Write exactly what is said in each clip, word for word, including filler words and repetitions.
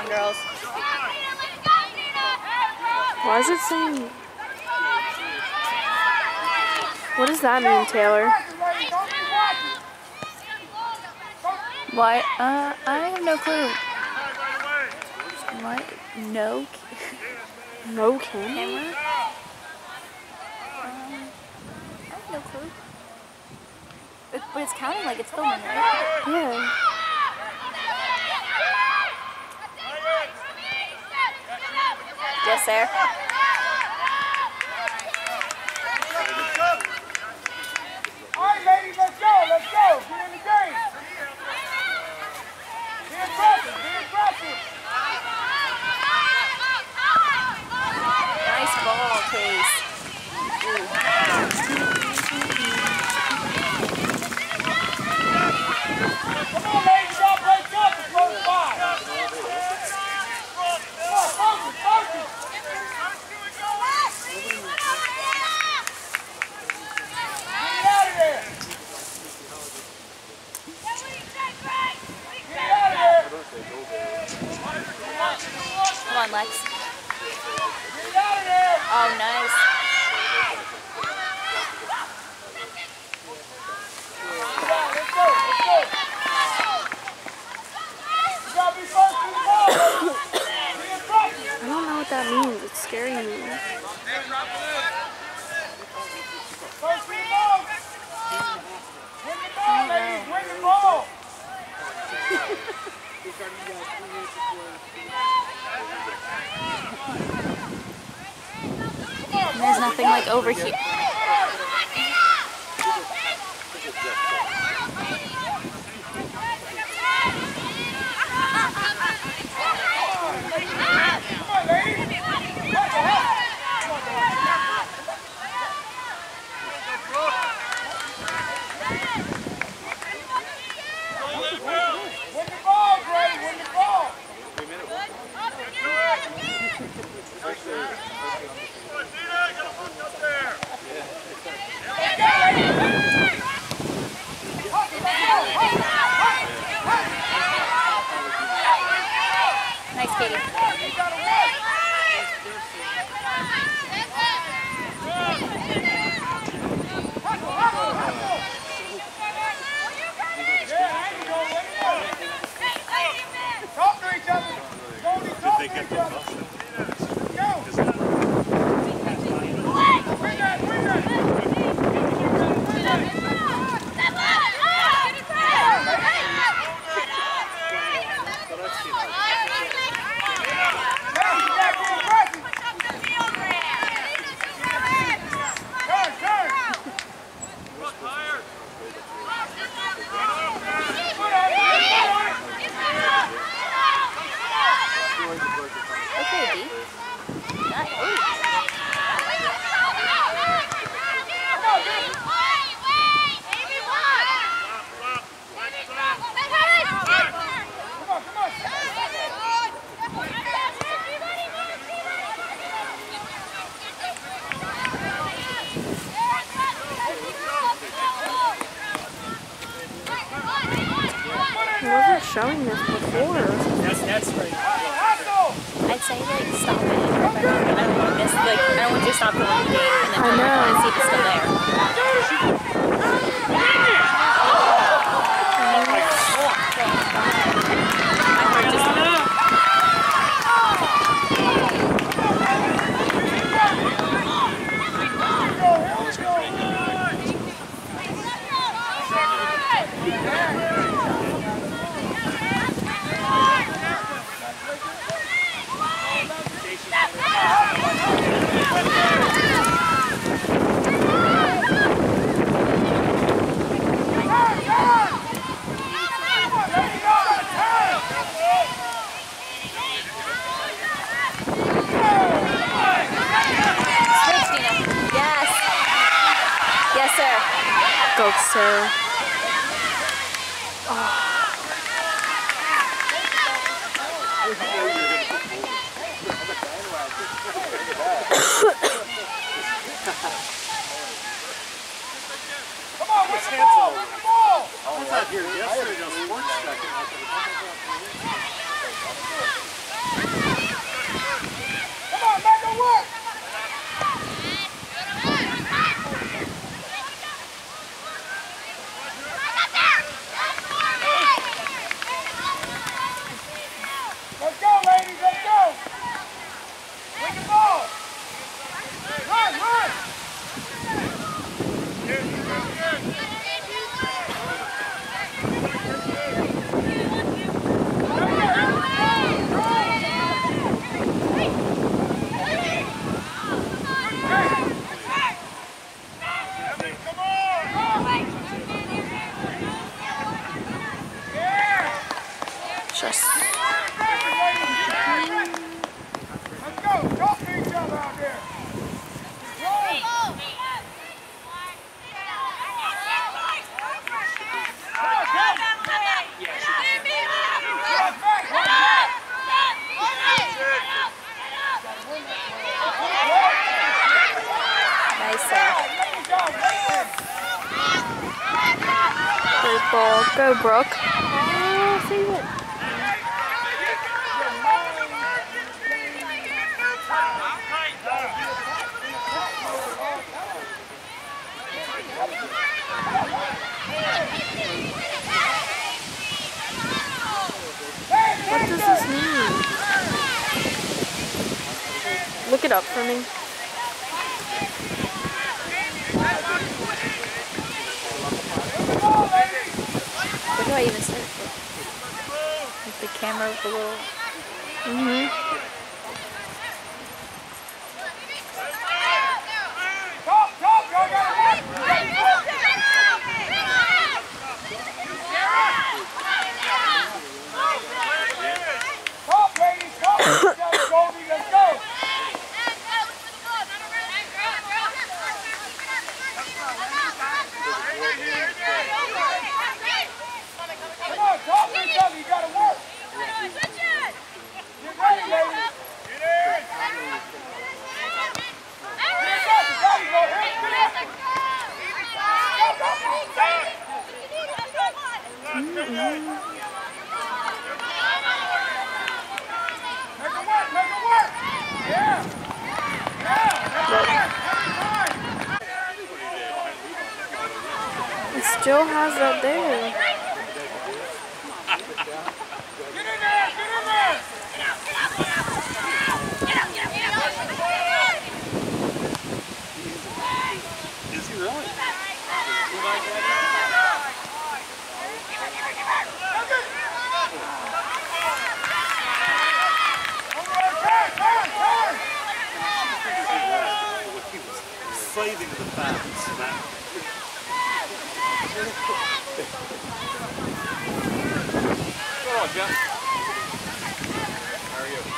on, girls. Why is it saying... What does that mean, Taylor? Why? Uh, I have no clue. What? No? No camera? Camera? Um, I have no clue. It, but it's counting like it's filming, right? Yeah. Yes, sir. All right, ladies, let's go, let's go. Get in the game. Be aggressive, be aggressive. Nice ball, Case. Come on, ladies, y'all break up and close by. Come on, focus, focus. Get out of there. Get out of there. Come on, Lex. Get out of there. Oh, nice. Let's go, let's go. You gotta be first to the ball, baby. Be aggressive. I don't know what that means. It's scaring me. First to the ball. Win the ball, ladies. Win the ball. There's nothing like over here. Nice, Katie. Talk to each other. Don't be talking to each other. Go. Bring that, bring that. I wasn't showing this before. That's that's right. I'd say like stop it. I don't want this. Like I don't want you to stop the one game and then I know. I want to see if it's still there. I heard just. Go, Sarah. Oh. Come on, win the ball, win the ball! I was out here yesterday, the sports second. Just. Let's go. Talk to each other out there. Nice save. Great ball. Go, Brooke. Oh, save it. What does this mean? Look it up for me. Where do I even search it? Like the camera with the little... Mm-hmm. Talk, talk, y'all gotta work. Talk, ladies, talk. Let's go, Goldie, let's go. Come on, talk to each other. You gotta work. Get ready, ladies. Get in. Get up, you gotta go. Here, get up. Make it work, make it work. Yeah. Yeah, make it work. It still has that there. Get in there, get in there. Is he really? Saving the fans, man. Go on, Jeff. How are you?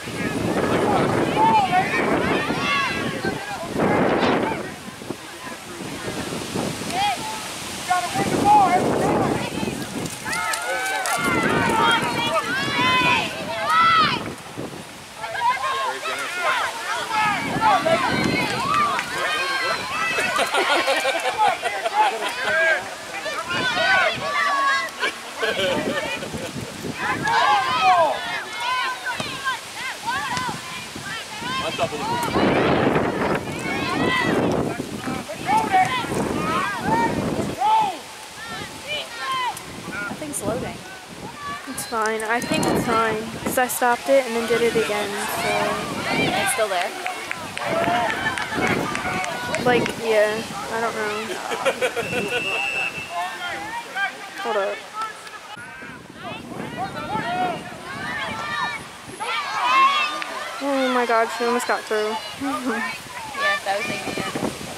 You gotta win the ball every time. Come on, ladies. I'm double. Nothing's loading. It's fine. I think it's fine. Because I stopped it and then did it again, so... It's still there. Like, yeah. I don't know. Hold up. Oh my god, she almost got through. Yeah, that was maybe here.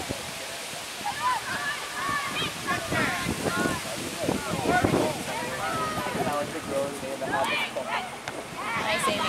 Nice, Amy.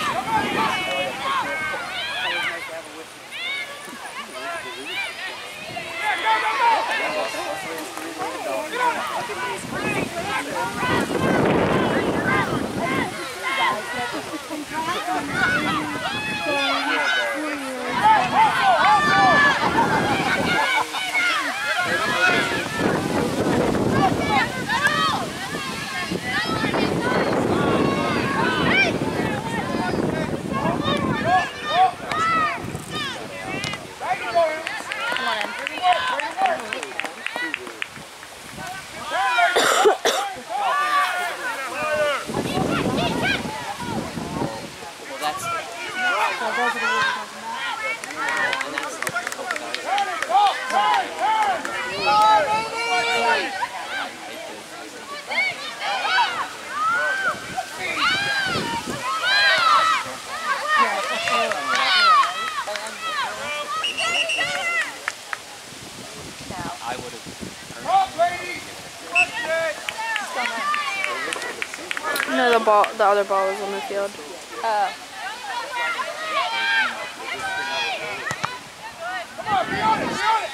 Come on in. ball, the other ball was on the field. Oh. Come on, be on it, be on it!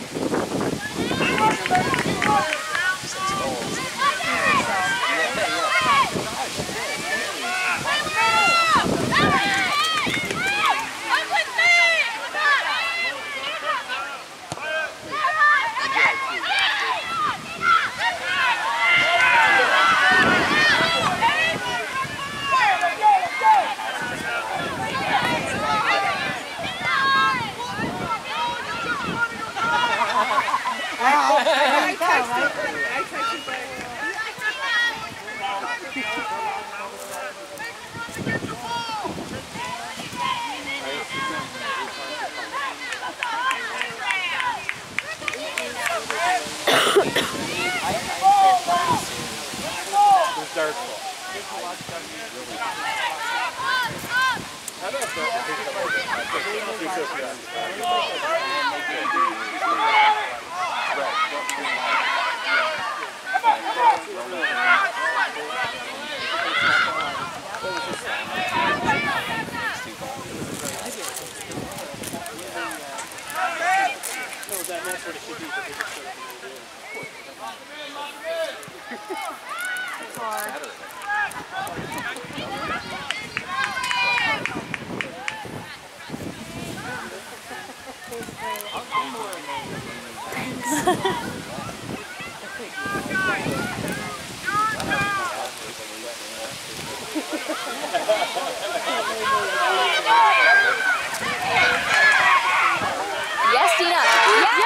Yes, Dina. Yes!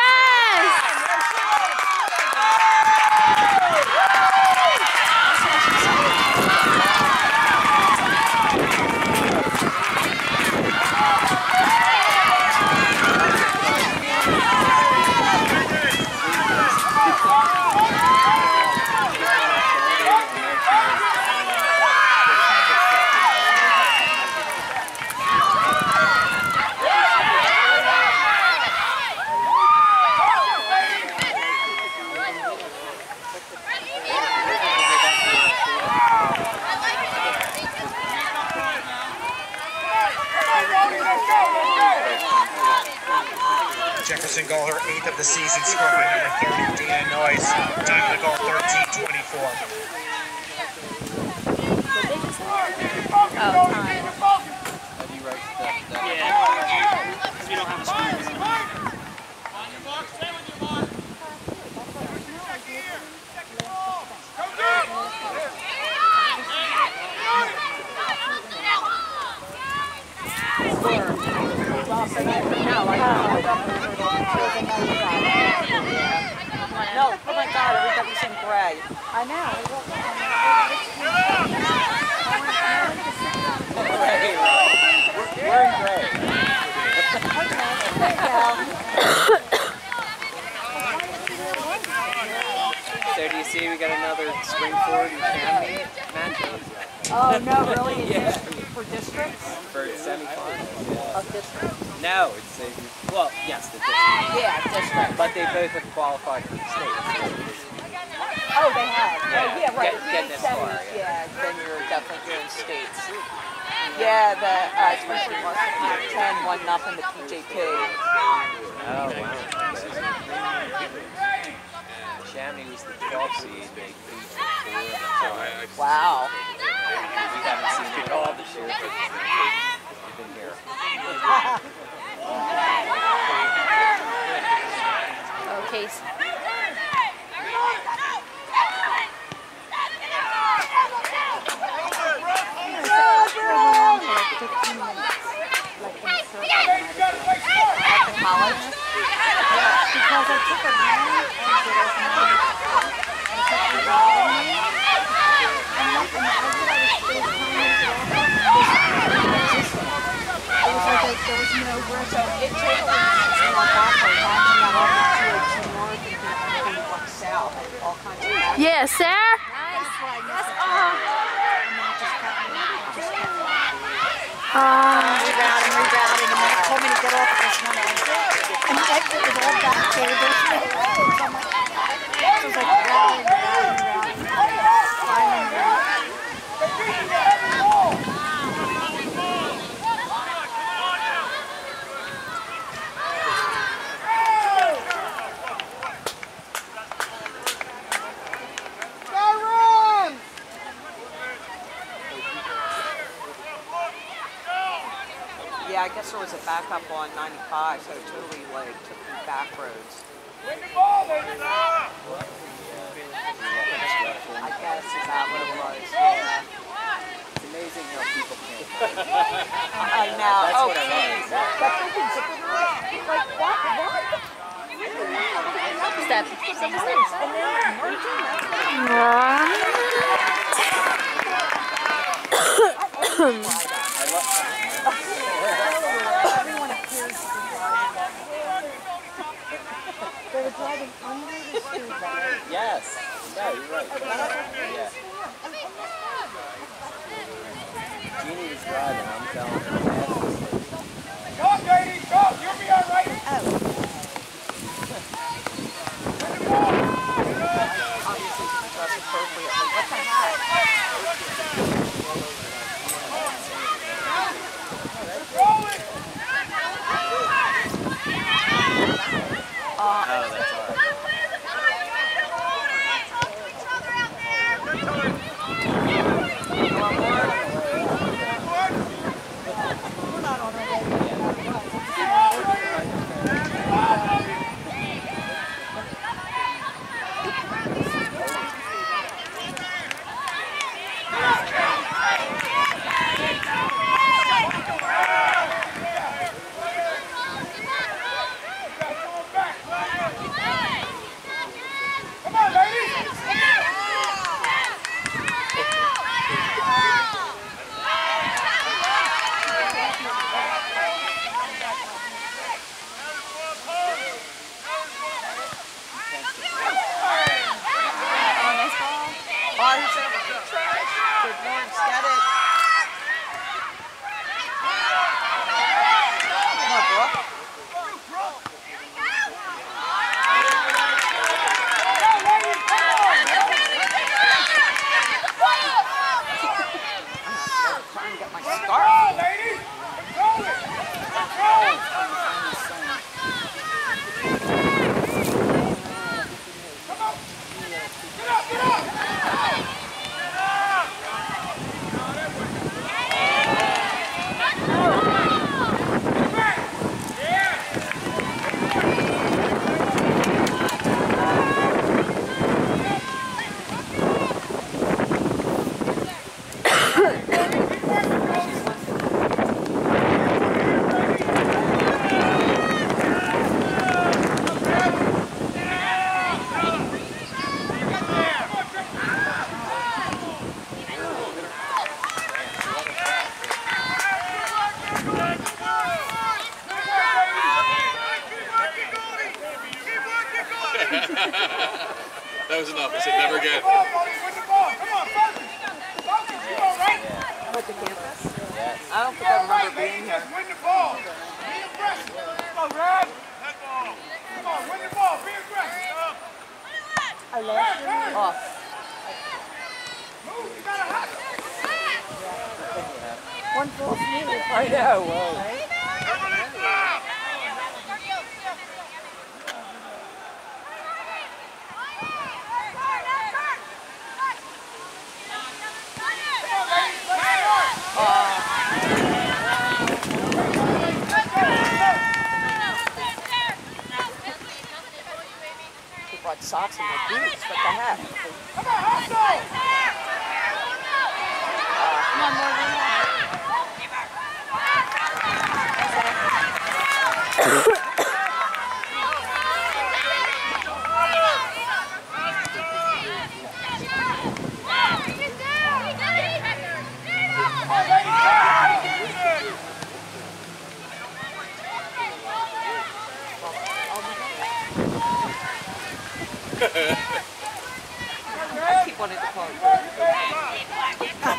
Jefferson goal, her eighth of the season, scored by number thirty, Dina Noyes. Time of the goal, thirteen twenty-four. Oh, time. Yeah. Because we don't have a screen. No, oh my God, everybody's in gray. I know. We're in gray. So do you see we got another Springford and Chamonix matchup? Oh, no, really? Is Yeah. this for districts? For semifinals. Of districts? No, it's a, well, yes, the district. Yeah, districts. But they both have qualified for the state. Oh, they have? Yeah. Oh, yeah, right. Get- getting this Semis, far, yeah. yeah, then you're definitely here in states. Yeah, the uh, Springford lost the Pac ten, one nothing to P J P. Oh, wow. Chamonix was the twelfth seed. They beat four. Wow. We haven't seen it all this year, but we've been here. Okay. College? Because I took a run and did it was like there was no room. So it totally just went backwards. I hung out all the two oh two north and everything went south and all kinds of back. Yes, sir. Um, reroute and reroute, and then told me to get off of this one. And the exit was all back there. There's no room. So I'm like, so I was like, routing, routing, routing. Finally, Yeah, I guess there was a backup on ninety-five, so it totally like took me back roads. Win the ball, ladies! I guess is that what it was? Yeah. It's amazing how people can. I know. That's Oh, what I please. love. That freaking zipping rope. Like what? What? Step. Take a step. And then merging. I love Everyone appears to be driving. They were driving under the speed limit. Yes. Yeah, you're right. Yeah. Jeannie was driving, I'm telling her. Go, ladies, go! You'll be all right. Obviously, dress appropriately. What the heck? Oh, that's all right. Come on, ladies! Oh, he's in the trash. Good morning, get it. Come on, Brooke. Trying to get my Come scarf. on, ladies! Control it! Control! Come on! Get up, get up! That was enough. I said never again. Win the ball, Molly, win the ball. Come on, focus. Focus, you all right? With the campus? Yes. I don't think You I all right, remember being ladies? here. Just win the ball. Be aggressive. Come on, Rod. Come on, win the ball. Be aggressive. I left him off. Move, you gotta hustle. One false move. I know, whoa. He brought socks in my boots. What the heck? Come on, hustle. I keep wanting to call it.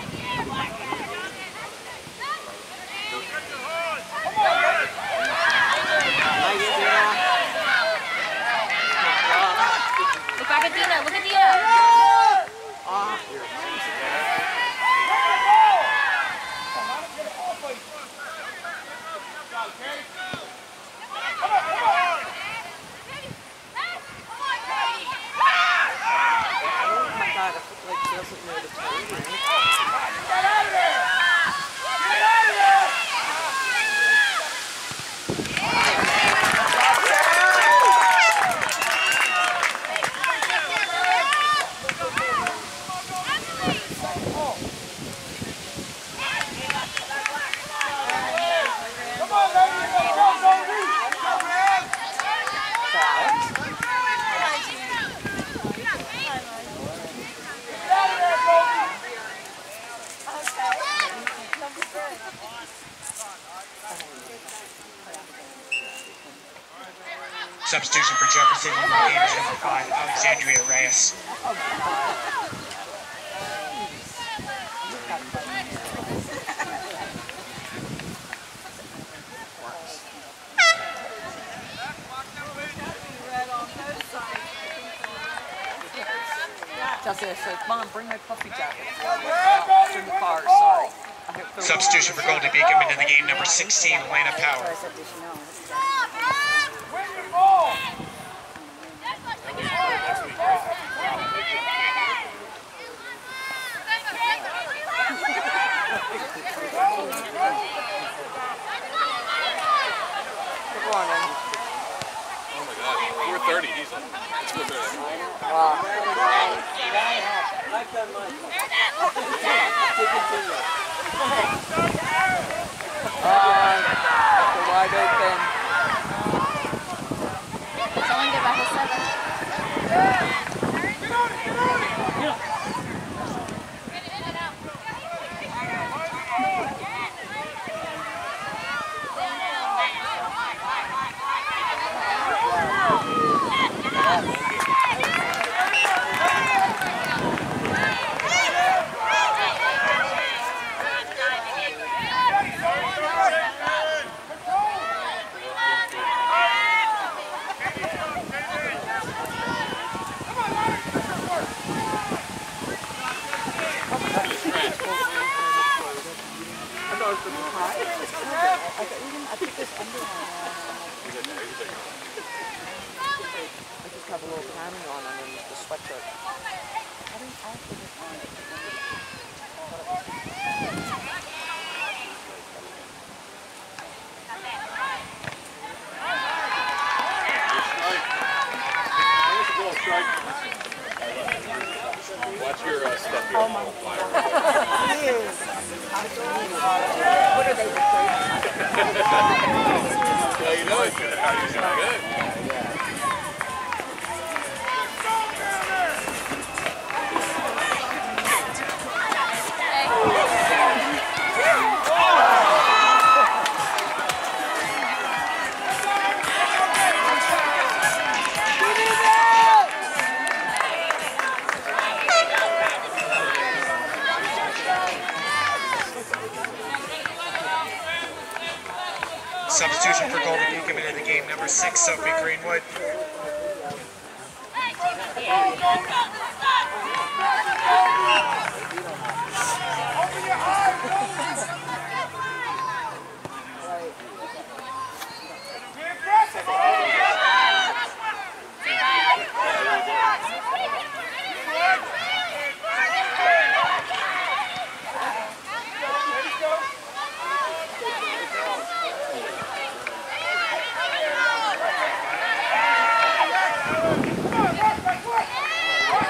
Nice, Dina. Look back at Dina. Look at Dina. Ah. Oh my God, if it like doesn't know the time. Substitution for Jefferson in the game is number five, Alexandria Reyes. Chelsea, I said, Mom, bring my puffy jacket. It's in the car, sorry. Substitution for Goldie Beacom into the game, number sixteen, Atlanta Power. Win your ball! Good morning. Oh my God, four thirty. He's on. It's four thirty. Wow. Uh, wide open. Someone get back to seven. Get on it, get on it! Yeah. Have a little panning on underneath the sweatshirt. I didn't actually just want it. Watch your uh, stuff here. Oh my God. Yes. What are they replacing? How you doing? How you doing? Good. Substitution for Goldie Beacom into the game, number six, Sophie Greenwood. Open your eyes! Be aggressive! Come on, work, work, work!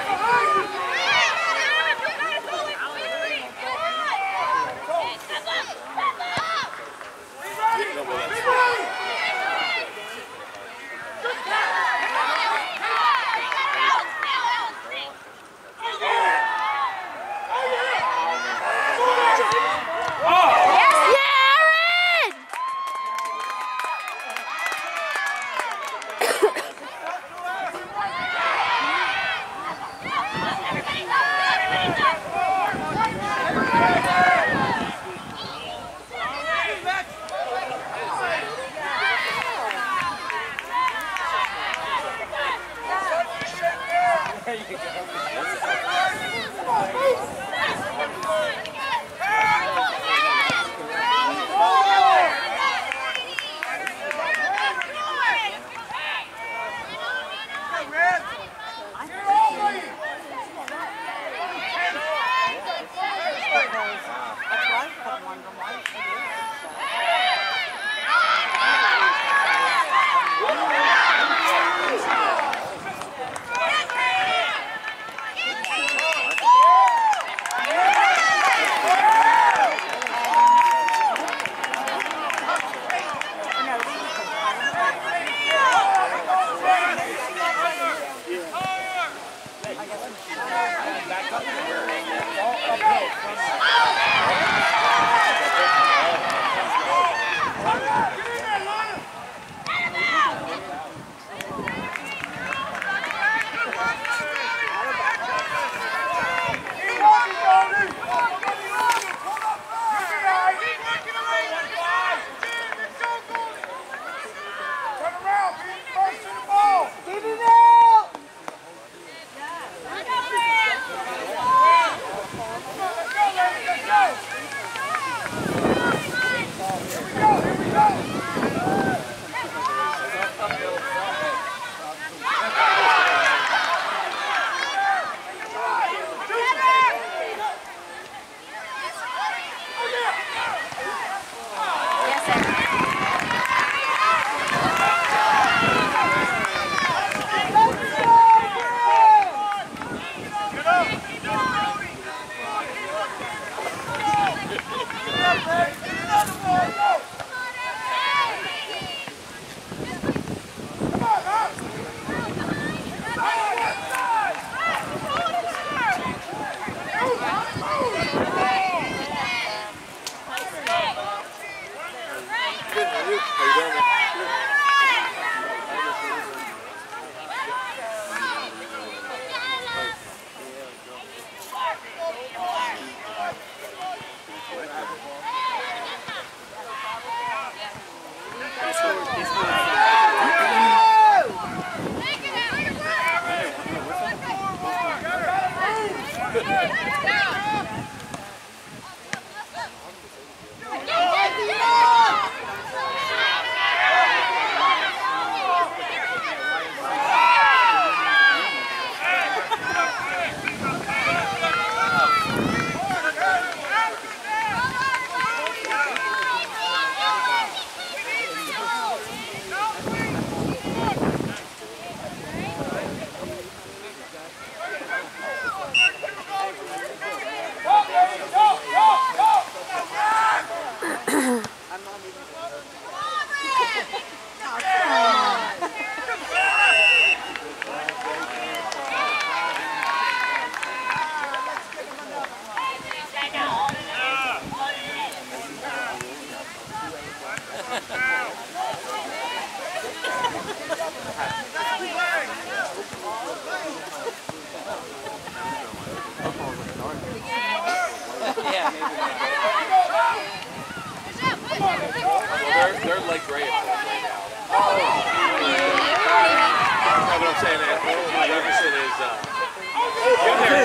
Yeah, maybe. Well, they're, they're like great right now. Oh. That's what I'm saying. That Jefferson is uh, in there.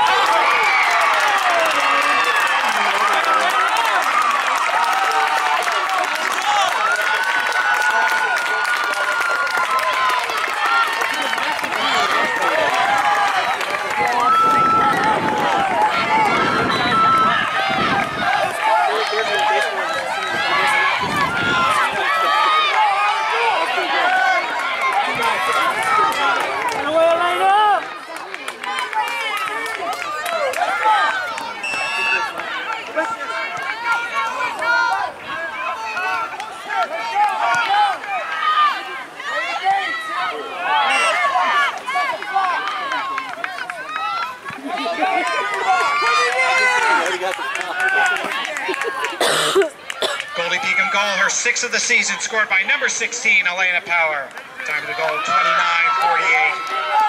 Goldie Peakham goal, her sixth of the season, scored by number sixteen, Elena Power. Time of the goal, twenty-nine forty-eight.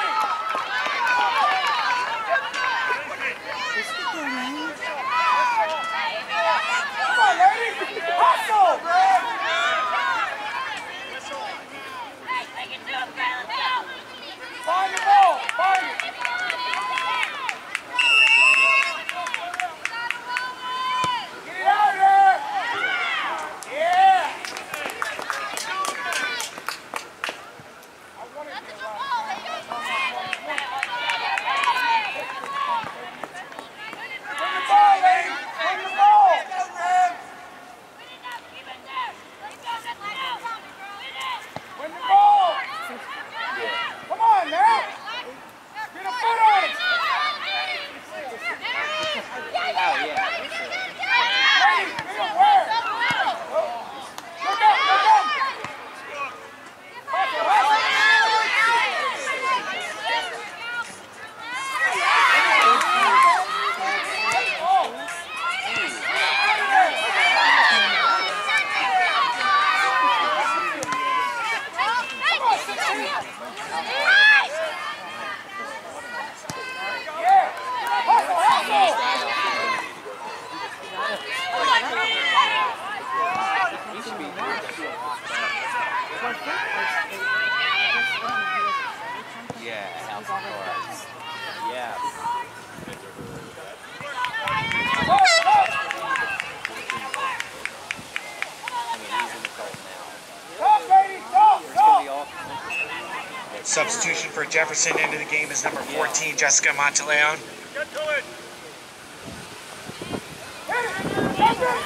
Come on, lady! Hustle! Find the ball! Find it! Get it out there! Yeah! I want to get Bring the ball, lady! Bring the ball! Win the ball! Come on, now! Get a foot on it! Oh, yeah. Ladies, get it where? Look up, look up! Hustle, Yeah, House of Cards. Yeah. I mean, he's in the cult now. Talk, lady, talk, It's going to be talk! all. Substitution for Jefferson into the game is number fourteen, Jessica Monteleone. Get to it. Hit it! Jump it!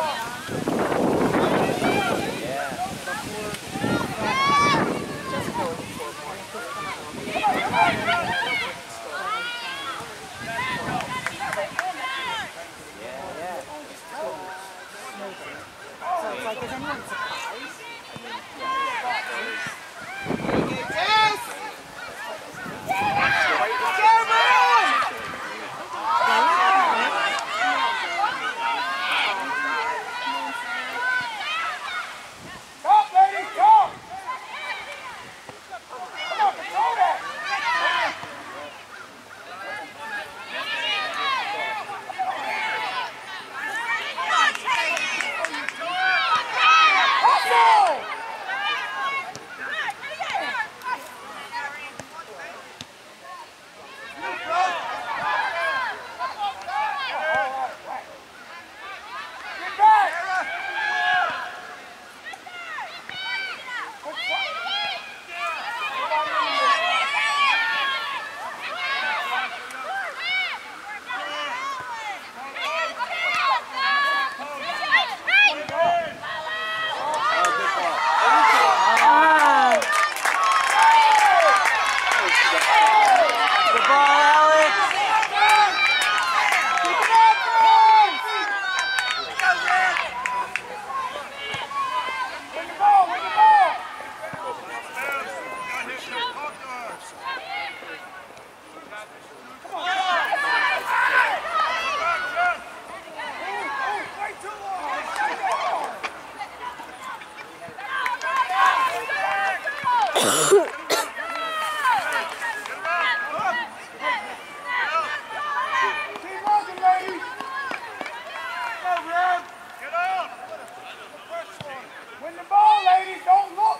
Talk, lady, talk! Come on, control that! Win the ball, ladies. Don't look.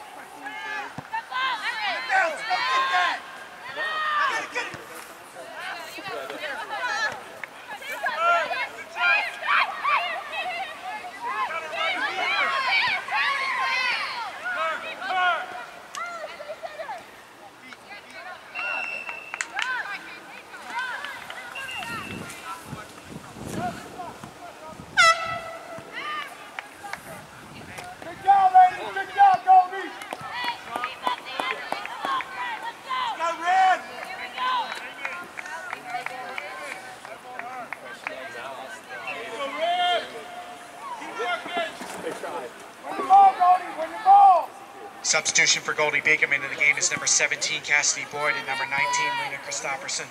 Good job, ladies. Good job, Goldie. Go, Red. Go, Red. Keep working. Win the ball, Goldie. Win the ball. Substitution for Goldie Beacom into the game is number seventeen, Cassidy Boyd, and number nineteen, Lena Christopherson.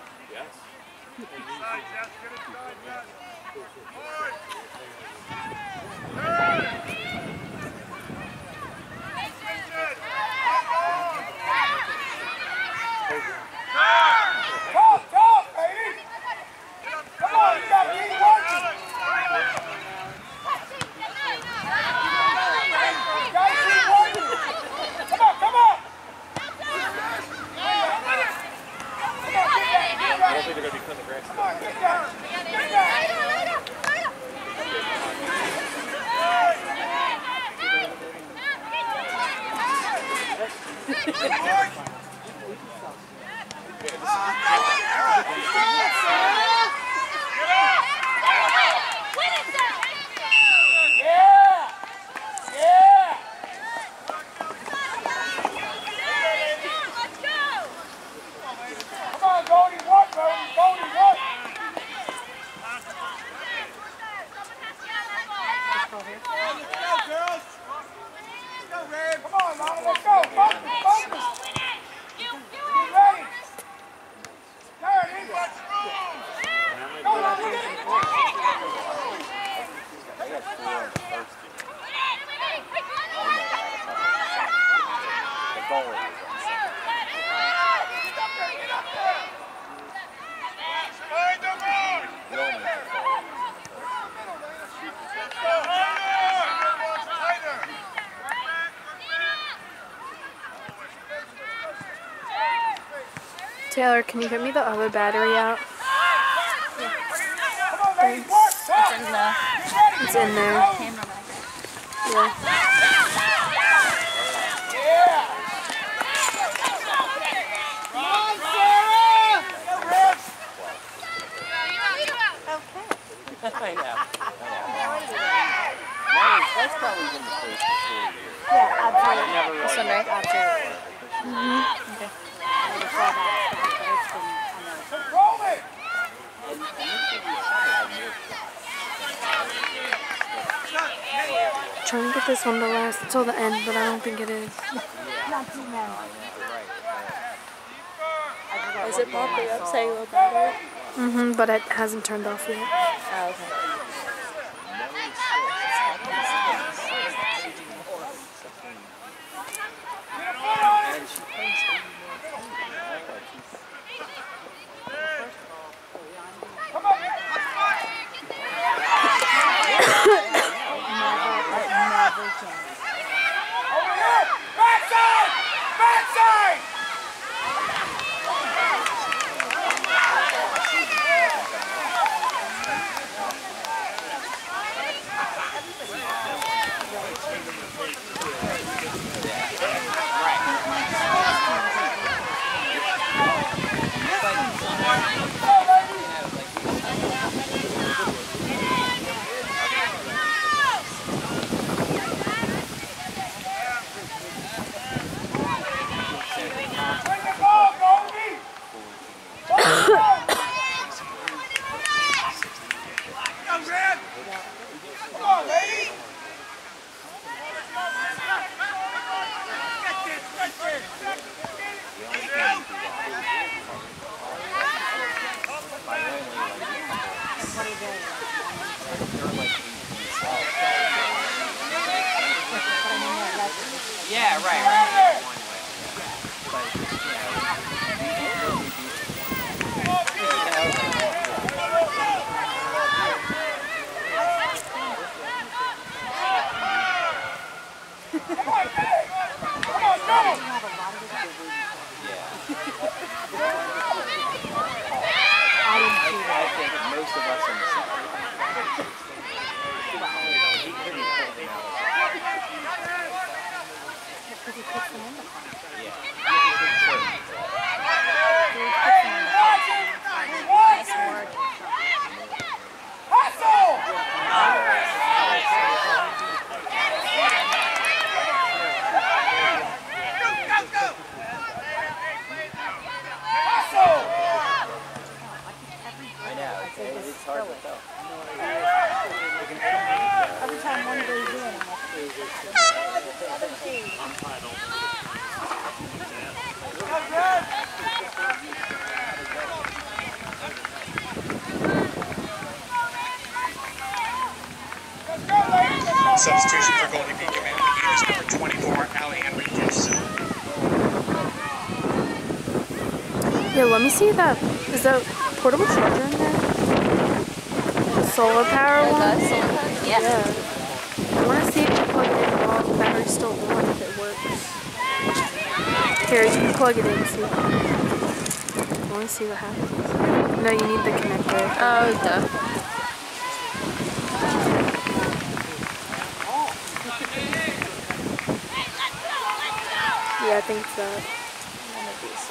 Talk, talk, baby. Come on, you got to keep working. You got to keep working. Come on, come on. Come on, get that, get I that. don't think they're going to be cutting the grass. Come on, get that. Get that. Yeah. Yeah. Come on, Goldie, work, Goldie, Goldie, work. Go, girls. Go, Red. Come on, Lana, let's go. Focus, focus. Get ready. There it is. Go, Lana, get it. Find the ball. Tighter. Taylor, can you get me the other battery out? Come on, ladies, work, talk. In the It's in there. camera back. Yeah. Yeah. Come on, Sarah. Go, Red. I know. Nice. That's probably been the case for four years. Yeah, absolutely. I never This really one, right? Absolutely. Okay. Control it. Trying to get this one to last until the end, but I don't think it is. Is it popping up saying low battery? Mm-hmm, but it hasn't turned off yet. Oh, okay. Come on. Over here. Backside. Backside. Bring the ball, Goldie. Go, Red. Come on, lady. Get this, get this. Yeah, right, right. One way. Substitution for Goldie Beacom in the game is number twenty-four, Ali Enriquez. Yeah, let me see that. Is that portable charger in there? Solar power one? Yeah. Yeah. I want to see if you plug it in while the battery's still on, if it works. Here, you can plug it in, see. I want to see what happens. No, you need the connector. Oh, duh. Yeah, I think it's that. One of these.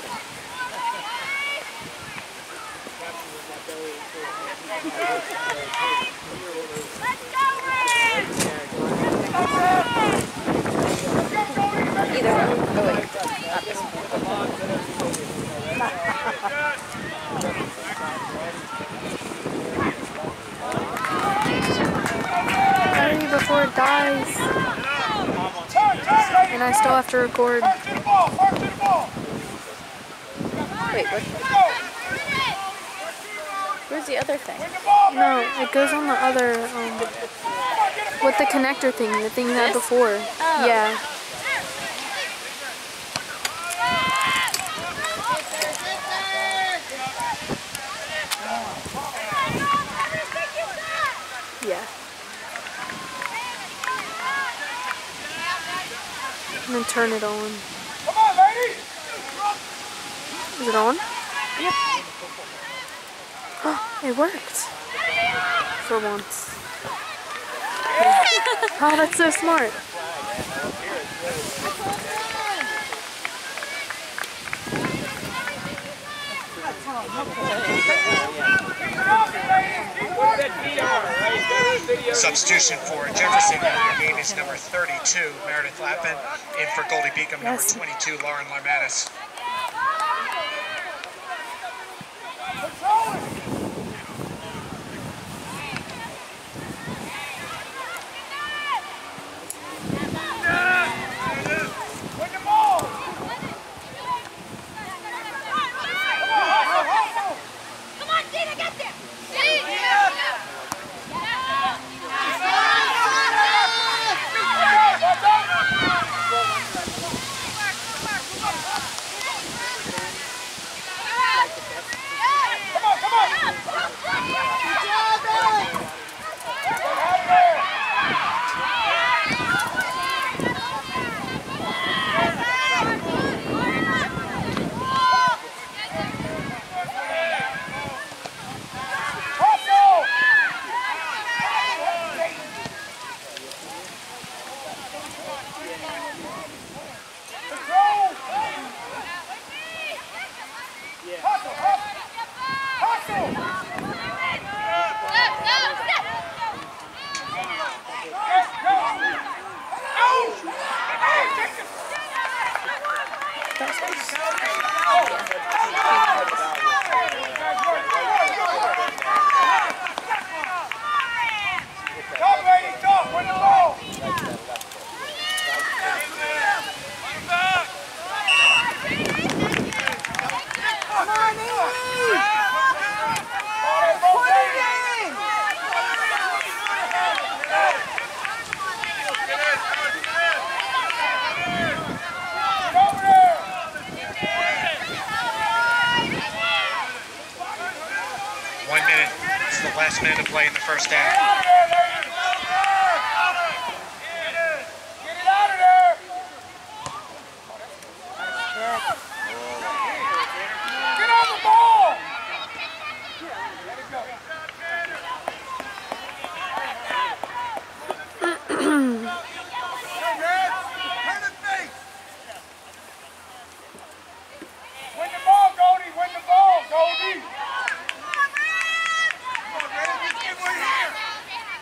Either one. Oh wait, not this one. Hurry before it dies. And I still have to record. Wait, what? Where's the other thing? No, it goes on the other, um, with the connector thing, the thing you had This? before. Oh. Yeah. Yeah. And then turn it on. Come on, lady! Is it on? Yep. Oh, it worked. For once. Oh, that's so smart. Substitution for Jefferson in the game is number thirty-two, Meredith Lappin. In for Goldie Beacom, number Yes. twenty-two, Lauren Larmatis. Win the ball! Come on, Dina, get there! Come, lady, come! Win the ball! Come on, Amy! Put it in! Get over there! One minute. This is the last minute of play in the first half. Get out of there, lady! Get it out of there! Get on the ball! Let it go. Hey, Red, turn the face! Win the ball, Goldie! Win the ball, Goldie! Come on, Red, let's get one here!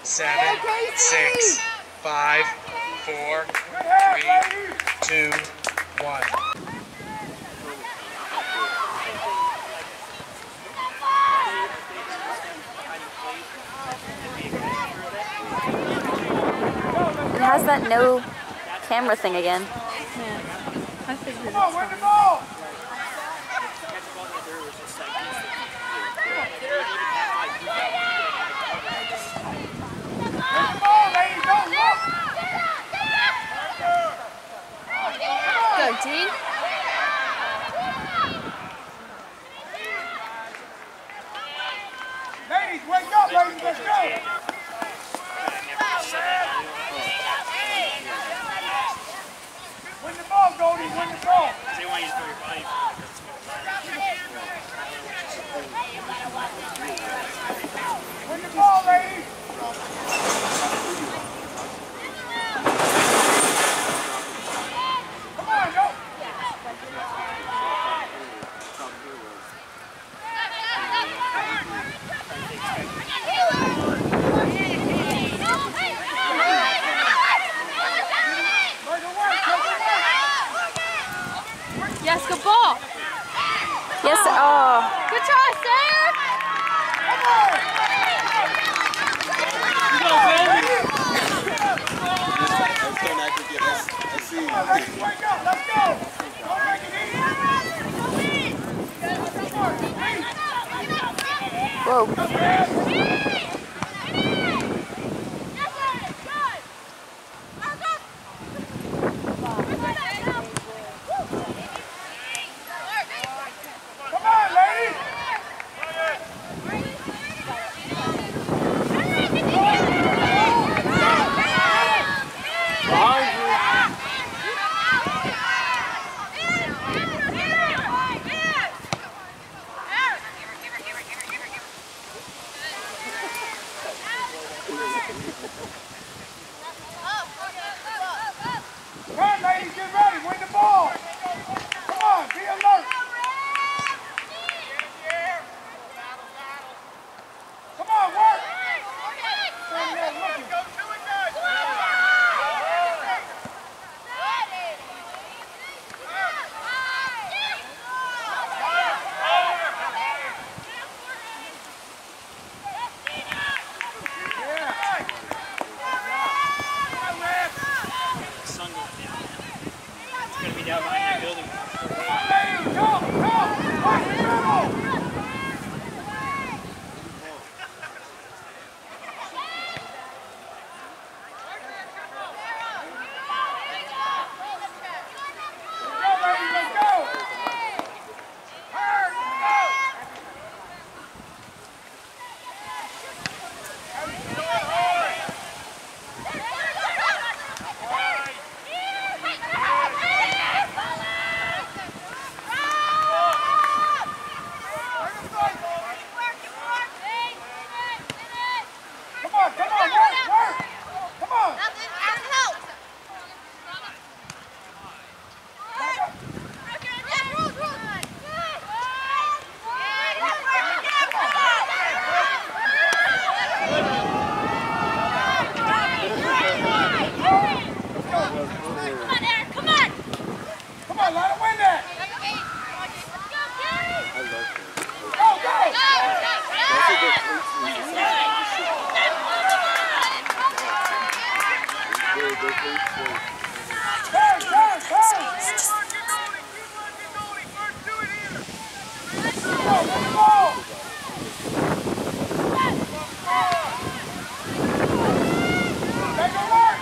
seven, six, five, four, three, two, one. It has that no camera thing again. Yeah. I figured Come on, win the ball! Go, G. Ladies, wake up, ladies, let's go! Win the ball, Goldie, win the ball! They want you to throw your body. Win the ball, ladies! Come on, go! Yes, good ball. Yes, oh. Good try, Sarah. Wake up, let's go! Don't make it easy! Whoa. Come on, ladies! Come on, ladies, get ready, win the ball! Come on, be alert! Come on, work! The sun going down, man. It's going to be down behind that building. Ladies, go, go! Watch the middle! Go, ladies, let's go! Hard, go! Come on, come on, work, work! Come on! Come on, let him win that! Turn, turn, turn! Come on, win the ball! Take a work!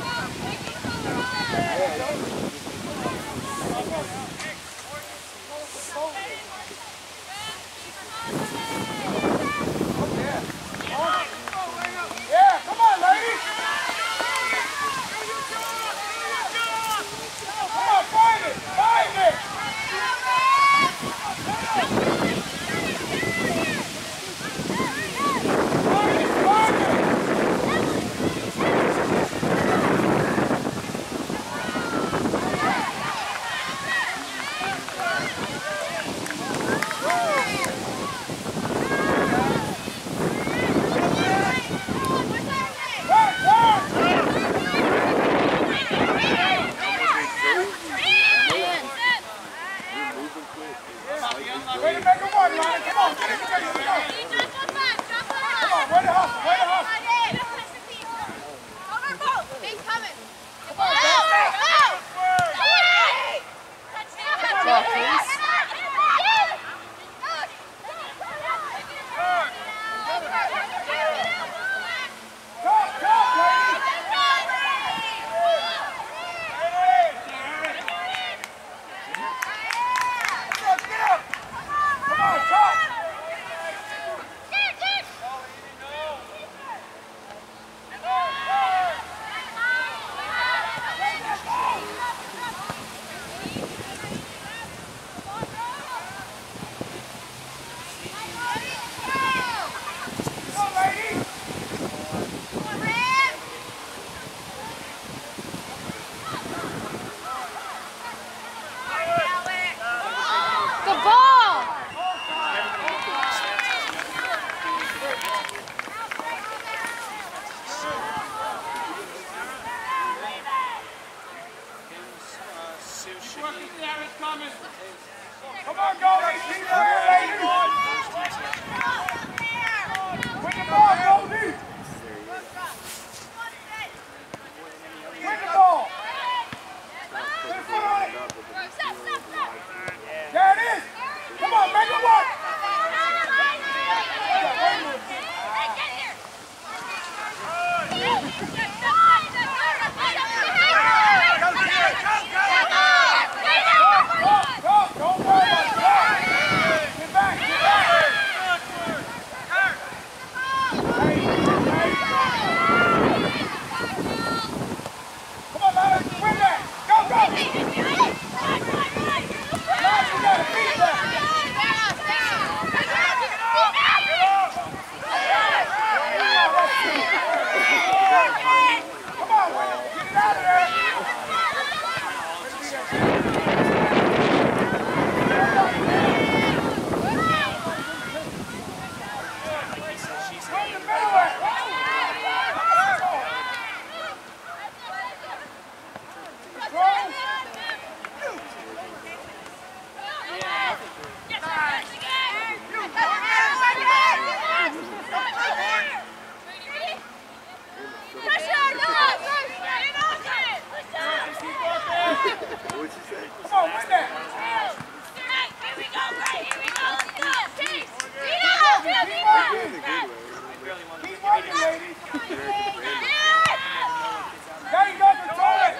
Yeah, come on, ladies! Come on, find it! Find it! Find it! Find it! ladies. Keep working, ladies. There you go, control it.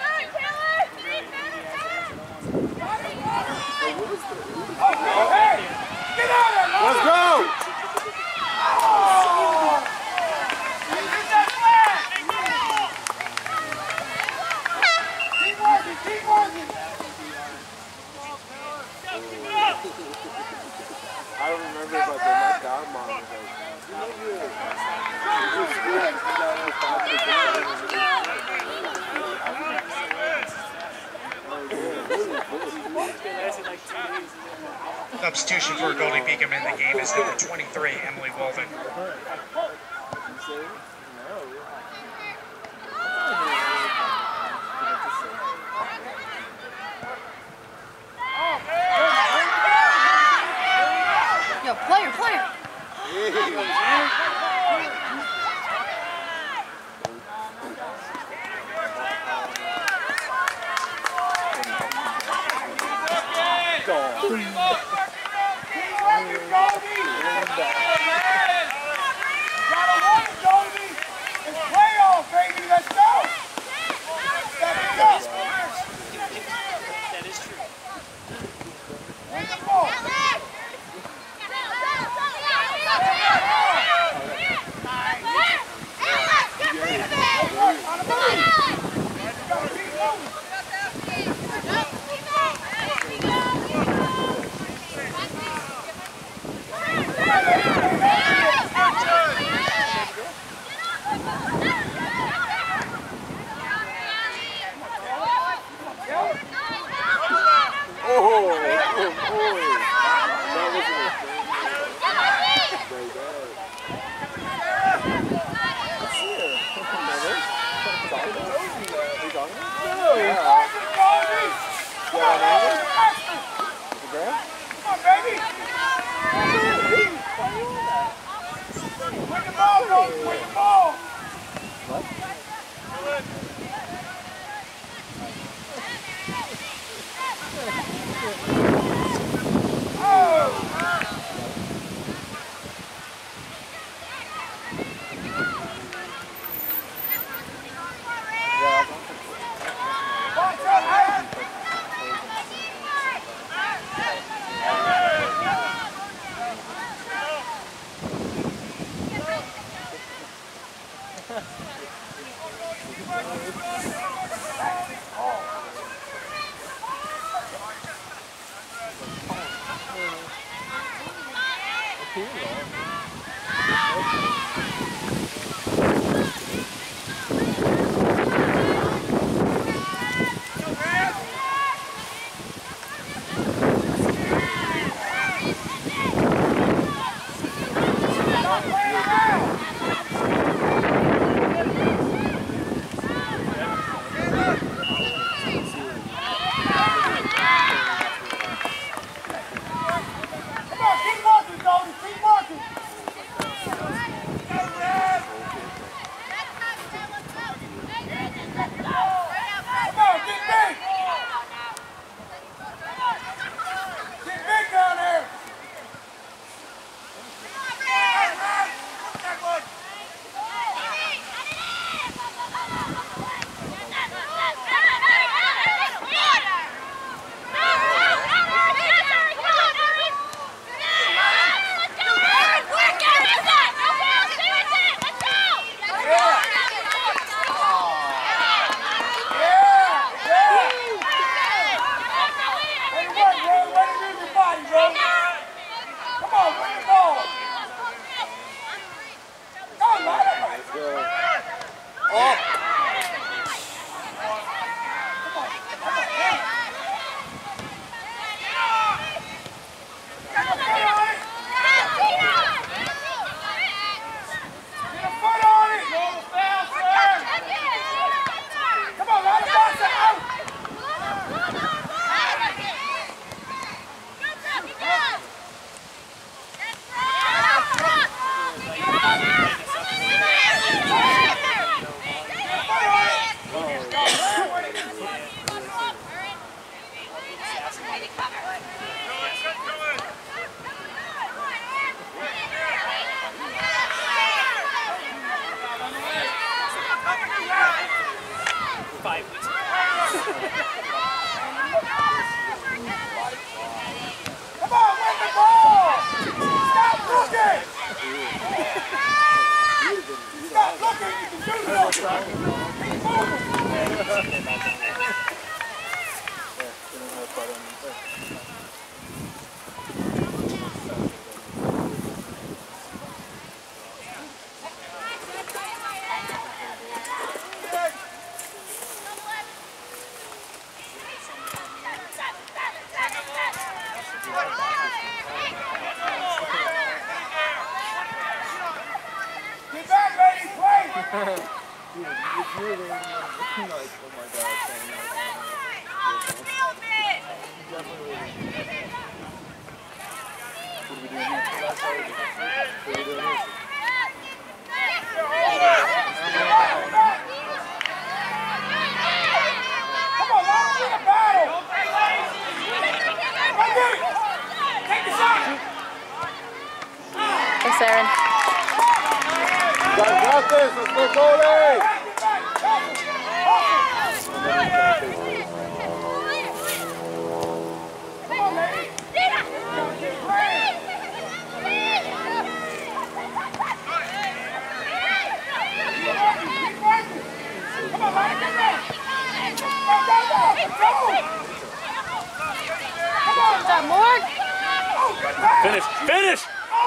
Hey, get out of there. Let's go. Oh. Get that flag. Keep working, keep working. I don't remember, but then my godmom was like, you know, you're you're scared. You got like five Substitution for Goldie Beacom in the game is number twenty-three, Emily Wolven. Yo, player, player. Work you're there, you're like, oh my god, saying that. Definitely. What are we doing here? What are we doing here? Come on, let's see the battle! Take the shot! Thanks, Aaron. You guys got this, let's go, Cody! Finish! Finish!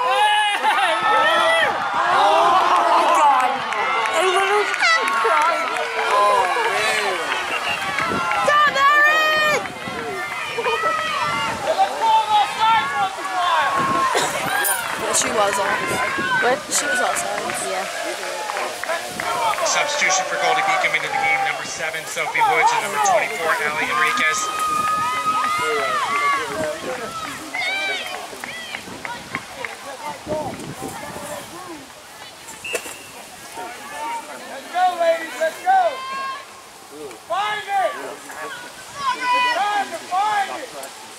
She was on. What? She was outside. Yeah. Substitution for Goldie Beacom into the game, number seven, Sophie Woods, and number twenty-four, Allie Enriquez. Let's go, ladies, let's go! Find it! It's time to find it!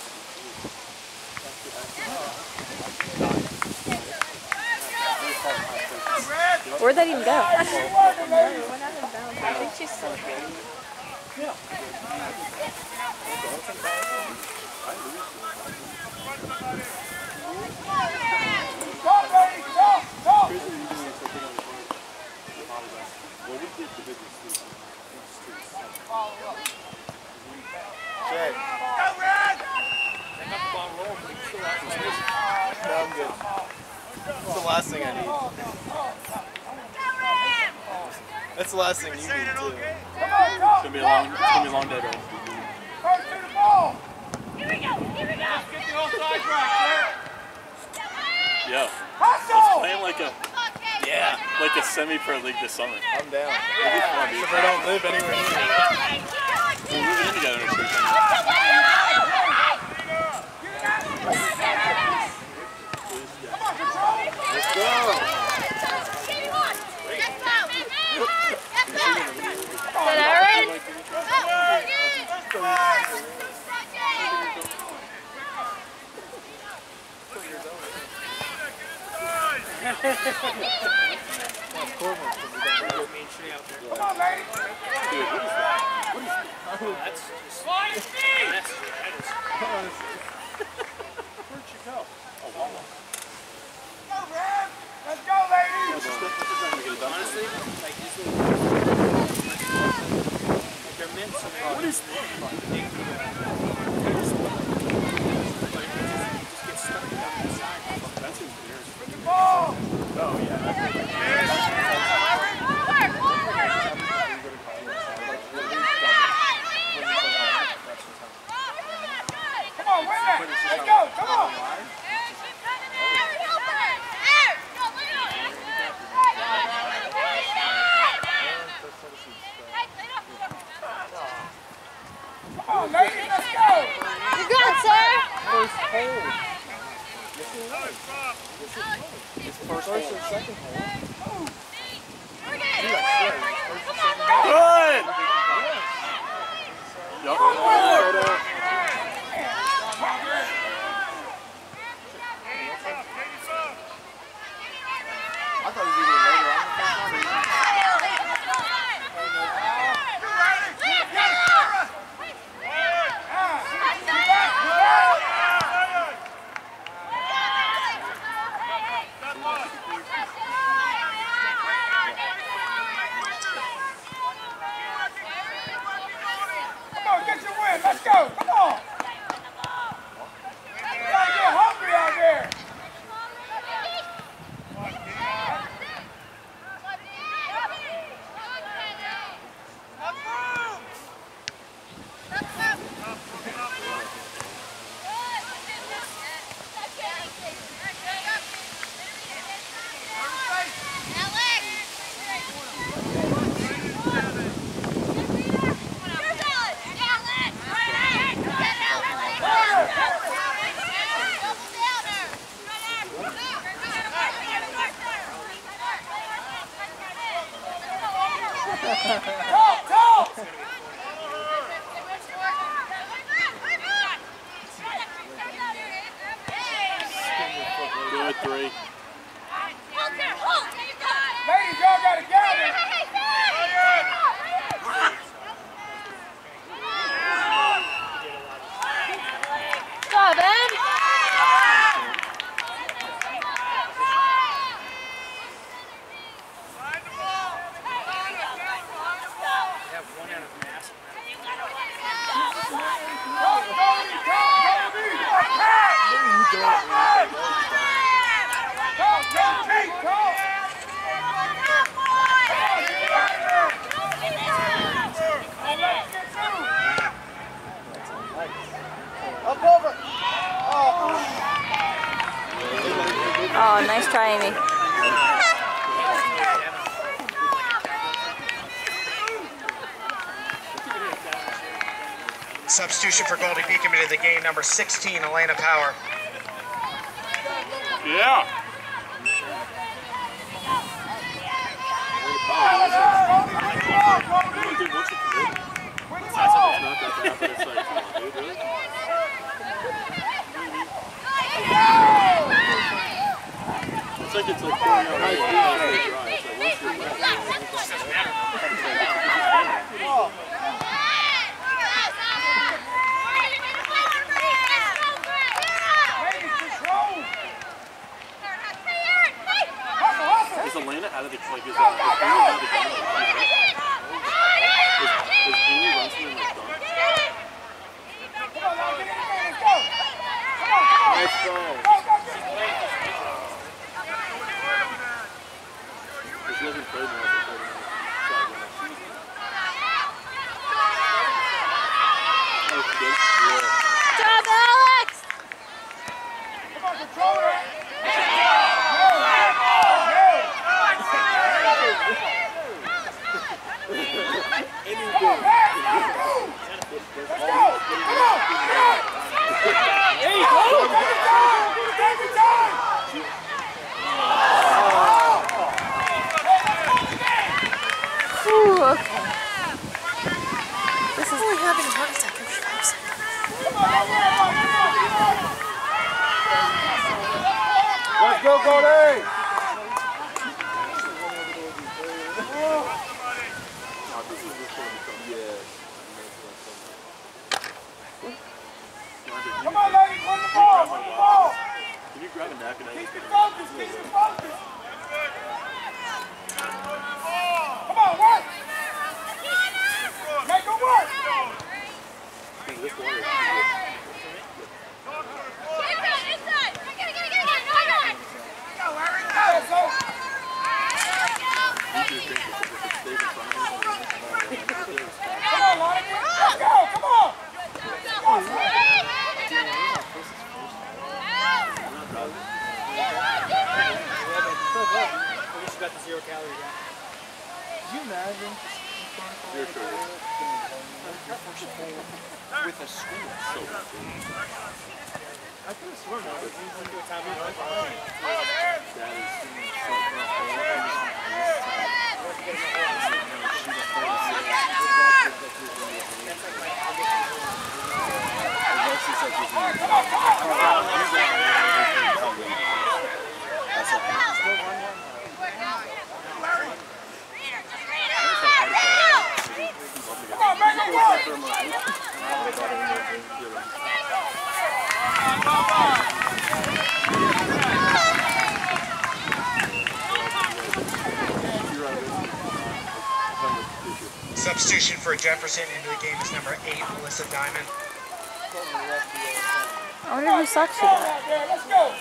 Where'd that even go? Keep working, ladies! I think she's still here. Talk, ladies, talk, talk! Jay. Go, Red! No, I'm good. That's the last thing I need. That's the last thing you need, too. Come on, It's talk, gonna be a long, it's gonna be a long day, bro. First to the ball! Here we go, here we go. Get the offside right, Yeah. Hustle! Playing like a, yeah, like a semi-pro league this summer. I'm down. It'll be fun, dude. If I don't live anywhere near it. We're moving in together next week. Let's go! Is that Aaron? Come on, ladies! Dude, what is that? That's just, Flying speed! that's, that is, Where'd you go? Oh, wow. Go, Red! Let's go, ladies! honestly, like these little, like they're meant so many. What is that? They just, just get stuck down inside. That's engineers. With the ball! Oh, yeah. Come on, win that! Let's go! Come on! Come on, ladies, let's go! You good, sir? First hole. It's first or second hole. Good! Yup. I thought it was either later on the first one or Come on, get your win. Let's go. Come on. You gotta get hungry out there. Talk, talk! Good three. Ladies, y'all gotta gather. Good job, Ed. Up over. Oh, nice try, Amy. Substitution for Goldie Beacom into the game, number sixteen, Elena Power. Yeah. It's like it's like pouring out right now. It's like once you're Is Elena out of the like is that is Amy out of the game? Is, is Amy Runson in the dunk? Come on, now, get in the game, let's go. Come on, come on. Nice ball. Go, go, go. She hasn't played now. She played now. Oh, she did? Yeah. Good job, Alex! Come on, control it. Ooh, okay. This is only having a heart attack every five seconds. Let's go, Goldie! Come on, ladies, win the ball, win the ball. Can you grab a napkin? Keep your focus, keep your focus. Come on, work. Make it work. This water. Come on, Lonnie. Let's go, come on. Come on. Got the zero calorie down. Can you imagine? You're sure. With a school. So I could have sworn that was easy to do a time limit. that is Substitution for Jefferson into the game is number eight, Melissa Diamond. I wonder who sucks for that. Let's go.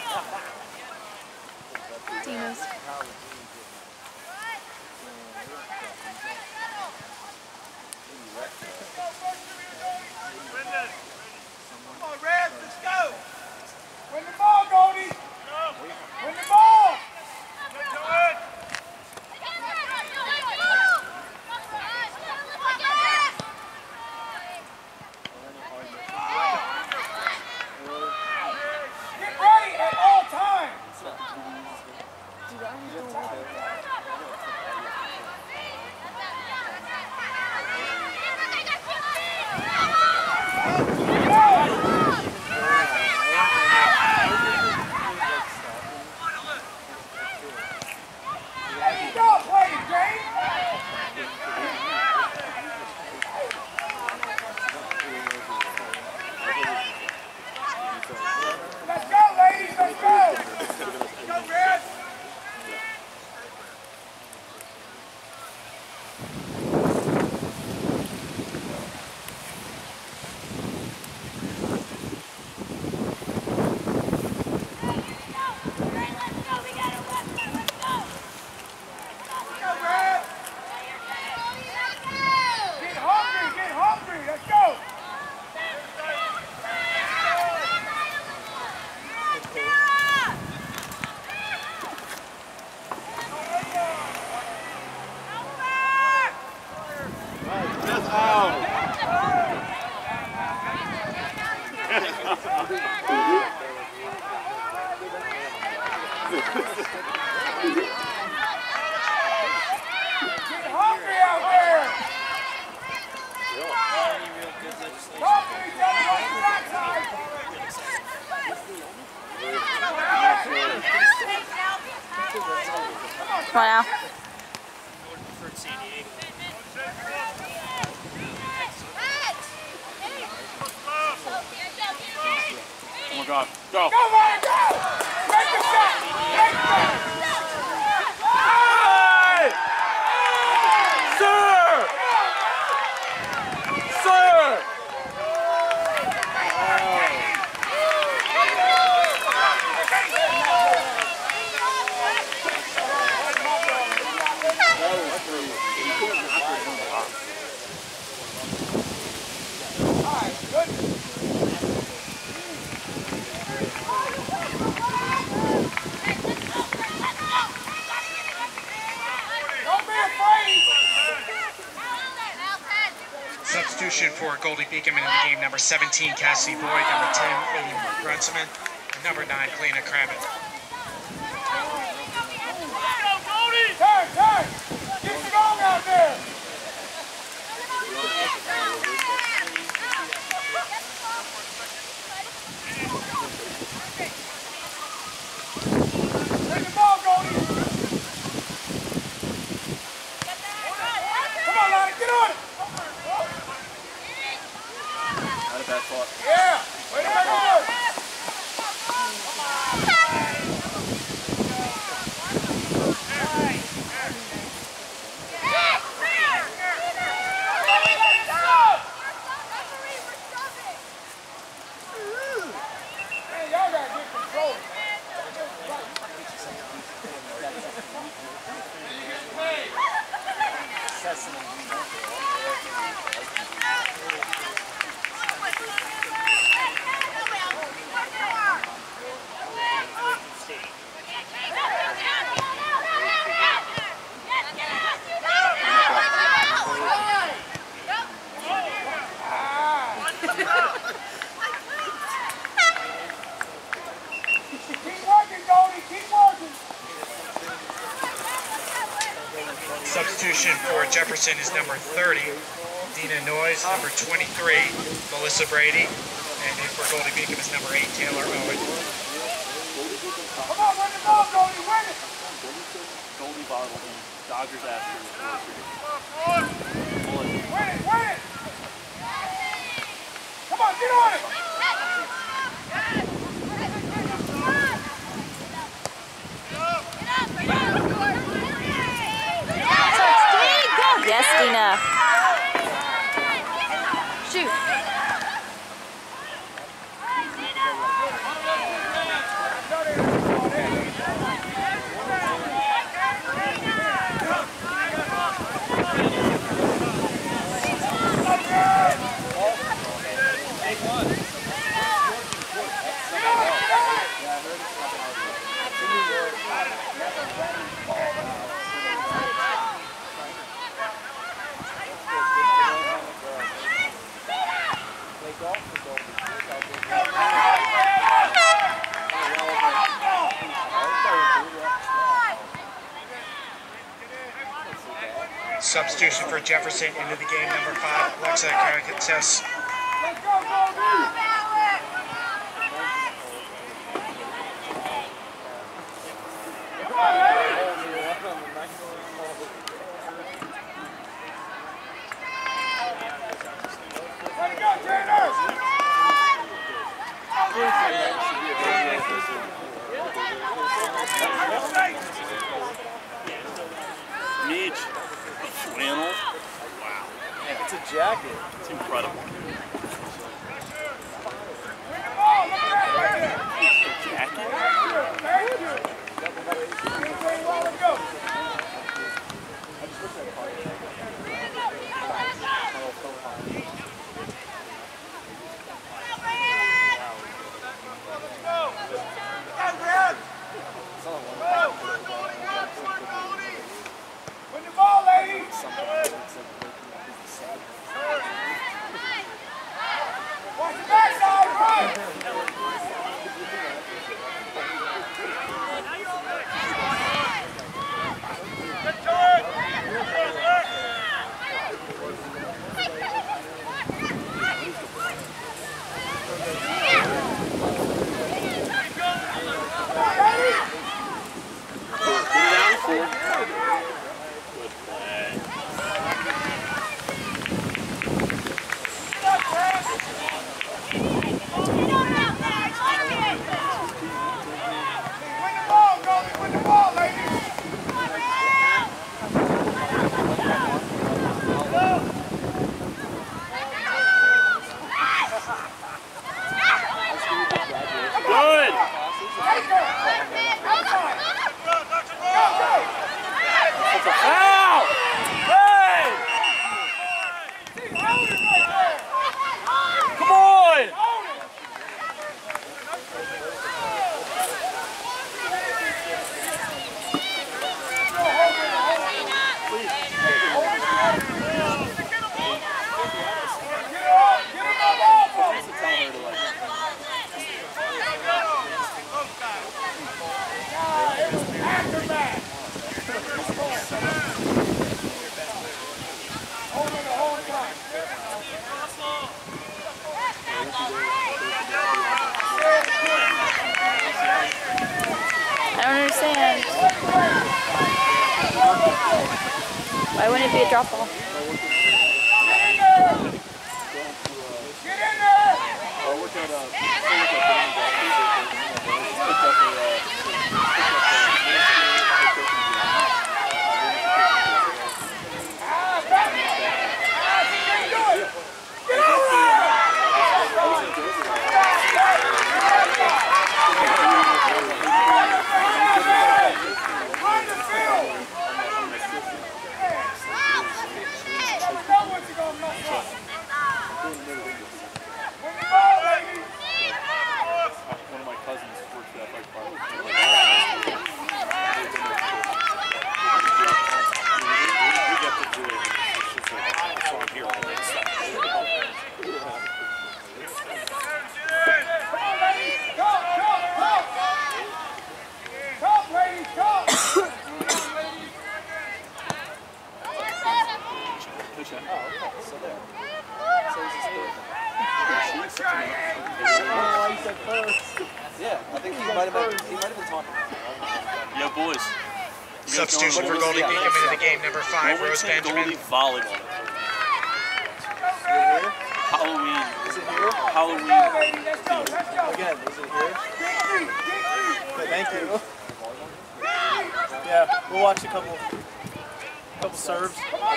Dina's. Come on, Red, let's go. Win the ball, Goldie. Win the ball. Get ready at all times. hungry out there! Talk to each other on the backside! Come on now. Oh my God. Go. Go, Ryan, go! Take the shot! Take the shot! Hey! Sir! Sir! Substitution for Goldie Beacom in the game, number seventeen, Cassie Boyd, number ten, Amy Gruntsman, and number nine, Kalina Kravitz. Turn, turn! Get strong out there! Take the ball, Goldie! Come on, Lonnie, get on it! Not a bad thought. Yeah! Way to make it work! Man, y'all gotta get control, man. Keep working, Goldie, keep working. Substitution for Jefferson is number thirty, Dina Noyes, number twenty-three, Melissa Brady, and then for Goldie Beacom is number eight, Taylor Owen. Come on, win the ball, Goldie, win it. Goldie bottled and Dodgers after. Win it, win it. Come on, get on it. Yes, Dina. Shoot. Substitution for Jefferson into the game, number five, Alexa Karakatsis. Let's go, Goldie. Come on, lady. Let's go, Tanner. Meech. Flannel. Wow. Yeah, it's a jacket. It's incredible. Win the ball, look at that right there. Jacket? Thank you. Very well, let's go. Win the ball, lady. Watch the backside, run. four. Good play. Win the ball, Goldie. Win the ball, ladies. Good. That's a foul. Hey! Come on! I don't understand. Why wouldn't it be a drop ball? Yeah, boys. Substitution for Goldie Beacom into the game, number five, Rose Benjamin. Volleyball. Halloween. Is it here? Halloween. Again, is it here? Okay, thank you. Yeah, we'll watch a couple, couple serves.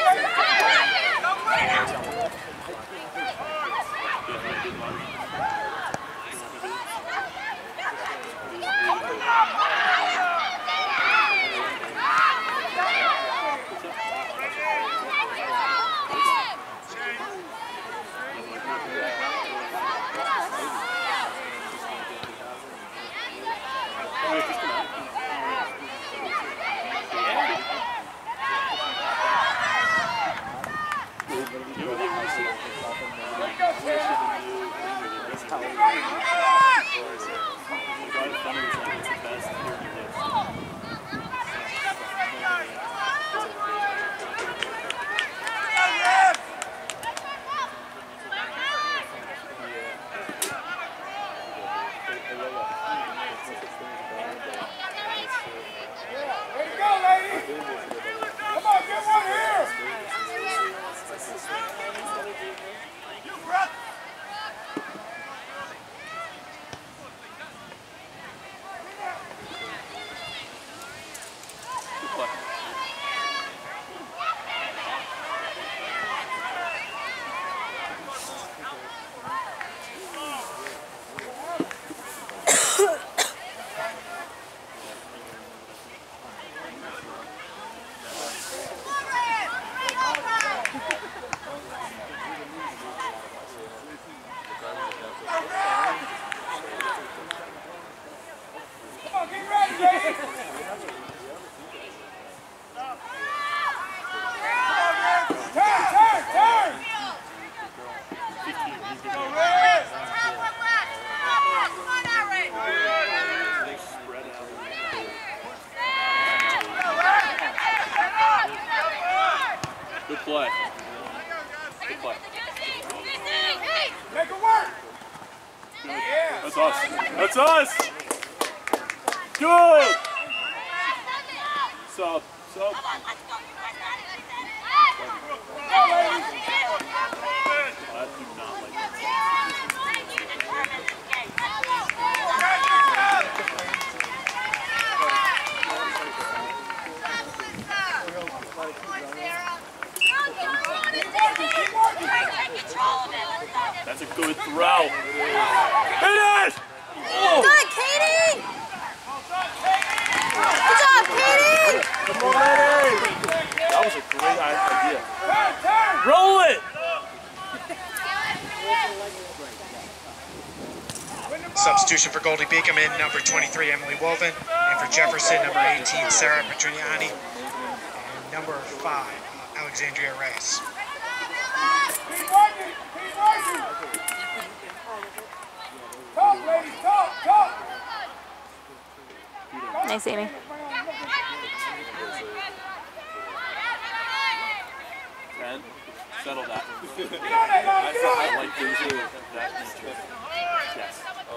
Good play. Good play. Make it work. That's us. That's us. Good. Sub, sub. I do not like that. That's a good throw. Finish! Oh. Good, Katie! Good job, Katie! Come on, Eddie! That was a great idea. Roll it! Substitution for Goldie Beacom in number twenty-three, Emily Wolven. And for Jefferson, number eighteen, Sarah Petrignani. And number five, uh, Alexandria Reyes. Keep working! Keep working! Talk, ladies, talk, talk! Nice, Amy. Ten. Settle that. Get on that line, I, get on! I like these two. That feature. Yes. Oh,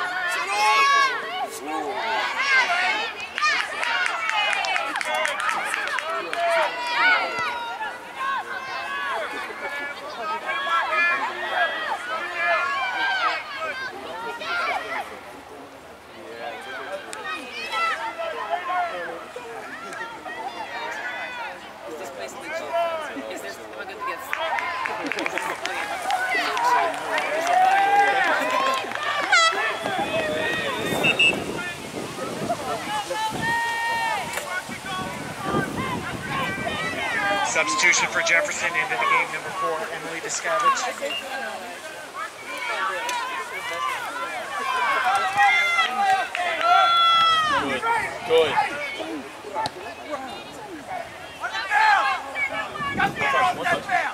Substitution for Jefferson into the game, number four, Emily Descavage. Good. Good. One down! One down!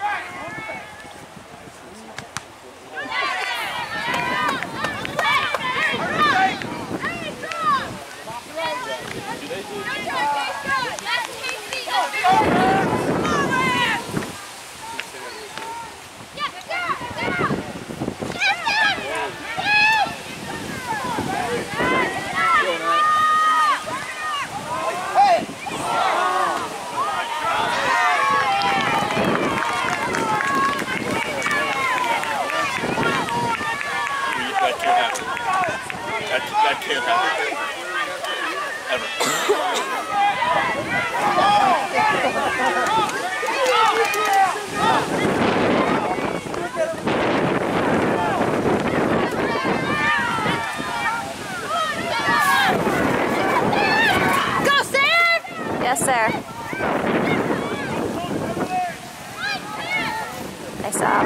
That can't happen. Ever. Go, Sarah! Yes, sir. Nice job.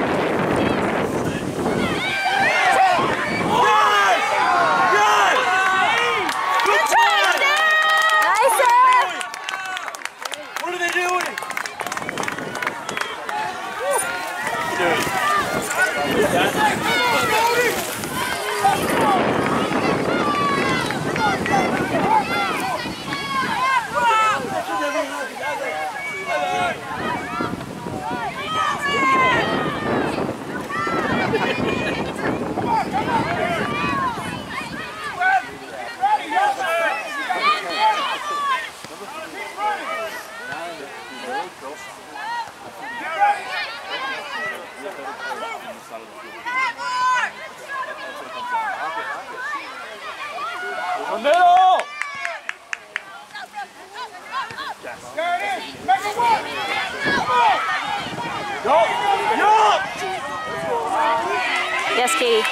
Middle! There it is! Make it work! Come on! Go! Go! Yes, Katie.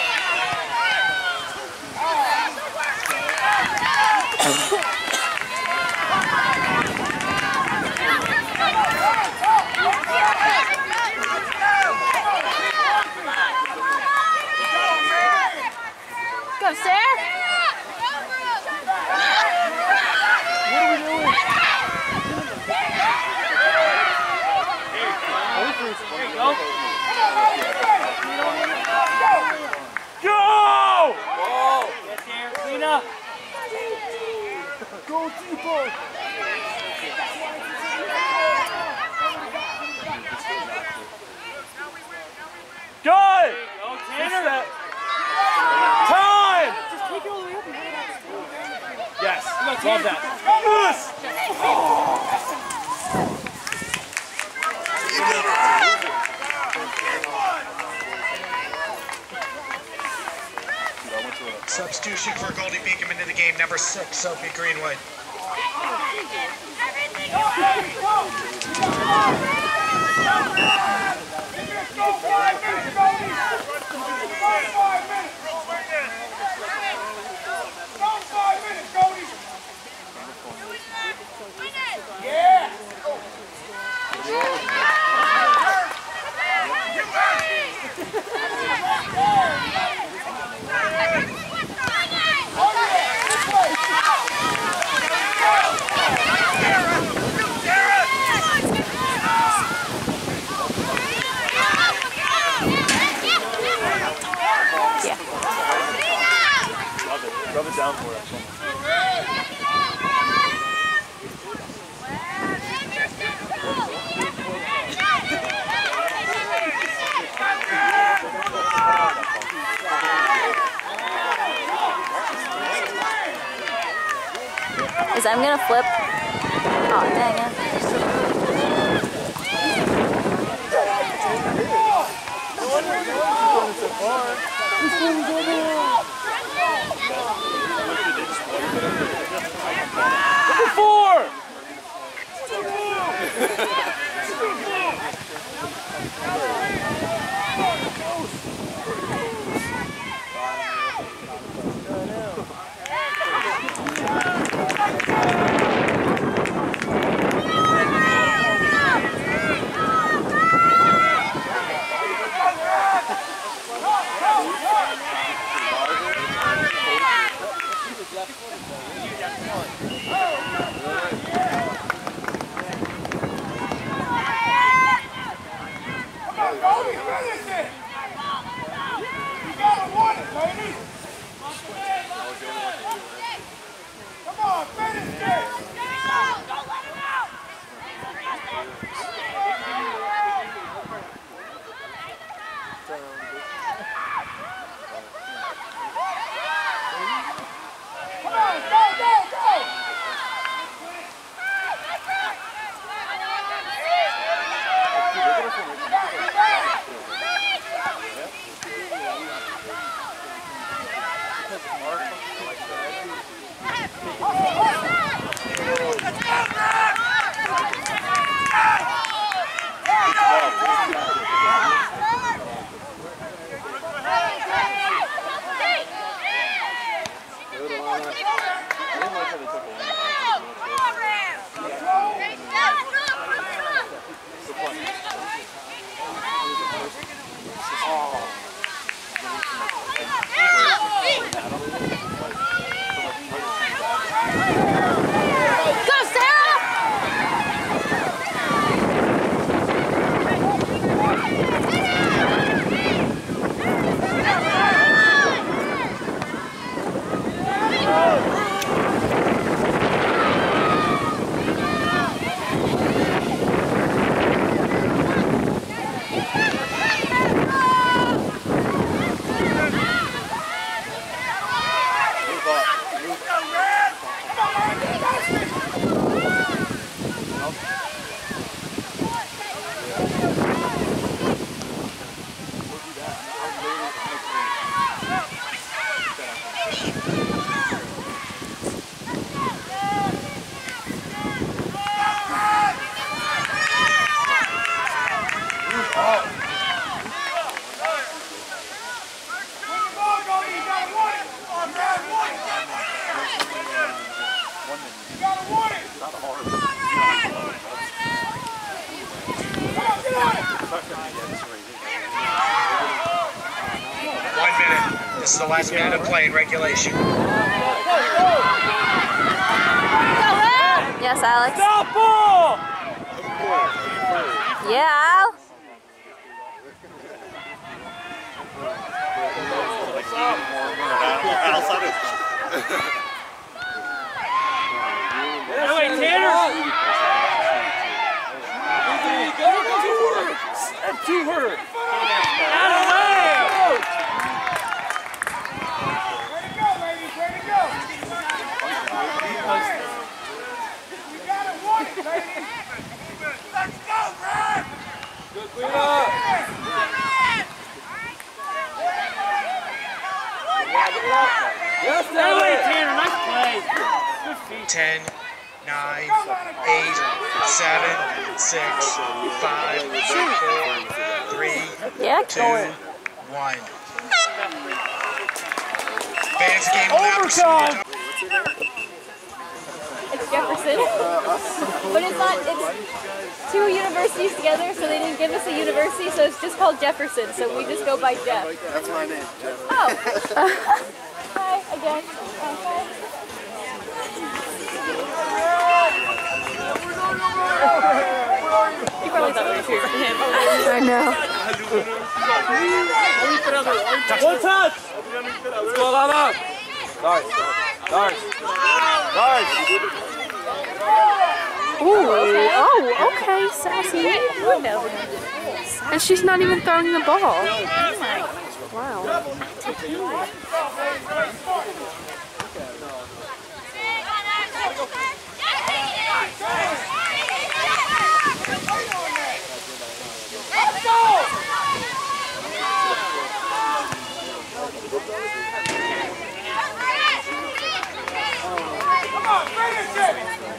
Go, Sarah! Go! Whoa! Get there, clean up. Go, T-Ball! Good! Go, Tanner! Time! Just take it all the way up and put it out. Yes, Go, love Tanner. that. Yes! six, Sophie Greenwood. Rub it down for us. Is I'm gonna flip. Oh dang it. Number four! One minute. This is the last minute of play in regulation. Yes, Alex. Stop ball! Yeah, Al. No, wait, Tanner! To her! Out of the way! Way to go, ladies, way to go! You gotta want it, ladies! Let's go, Brad! Good cleanup! Yes, Tanner! Nice play! ten, nine, eight, seven, six, five, four, three, Yeah, two, one. Fans game will now proceed. It's Jefferson. But it's not, it's two universities together, so they didn't give us a university, so it's just called Jefferson, so we just go by Jeff. That's my name, Jeff. Oh. Hi, again. Oh, hi. You probably thought we were cheering for him. I know. One touch! Let's go, Lana! Nice. Nice. Nice. Ooh, oh, okay, sassy. And she's not even throwing the ball. Wow. Let's go! Come on, finish it!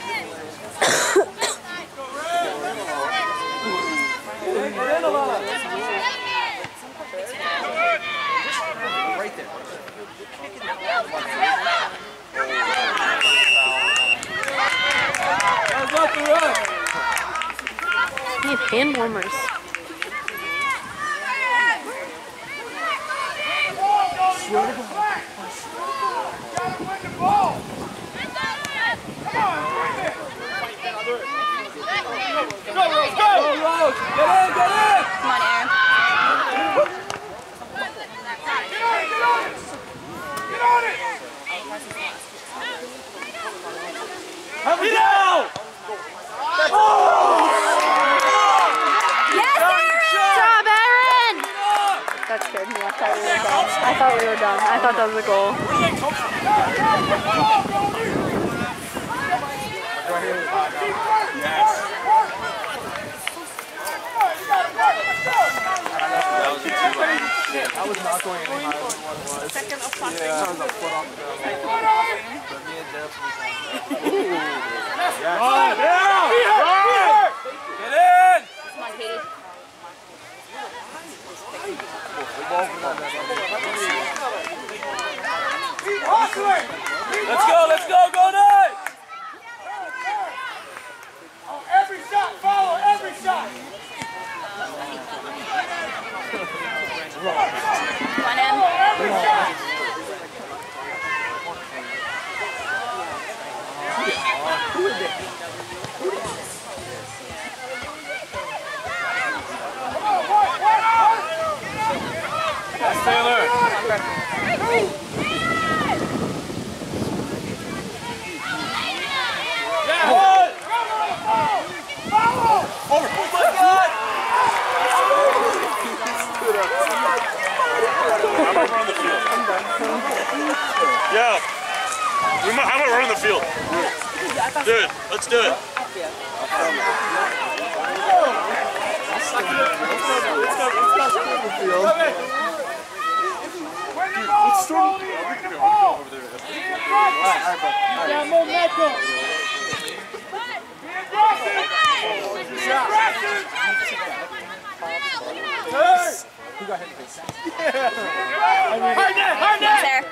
Right there. Need hand warmers. Help me down! Yes, Aaron! Good job, Aaron! That scared me. I thought we were done. I thought we were done. I thought that was a goal. I was not going any higher than what it was. Second of passing. Yeah, I was a foot off the ground. But me and Jeff was Run! Down! Run! Get in! Come on, Katie. Let's go, let's go, go night! Oh, every shot, follow every shot! Come on, Em. Every shot! That's Taylor. Yeah, one! Over! Oh my God! How about run the field? Yeah. We might, how about run the field? Do it. Let's do it. Let's start. Yeah, momentum! Be aggressive! Be aggressive! Hey! Who got hit in the face? Hard net! Hard net! There.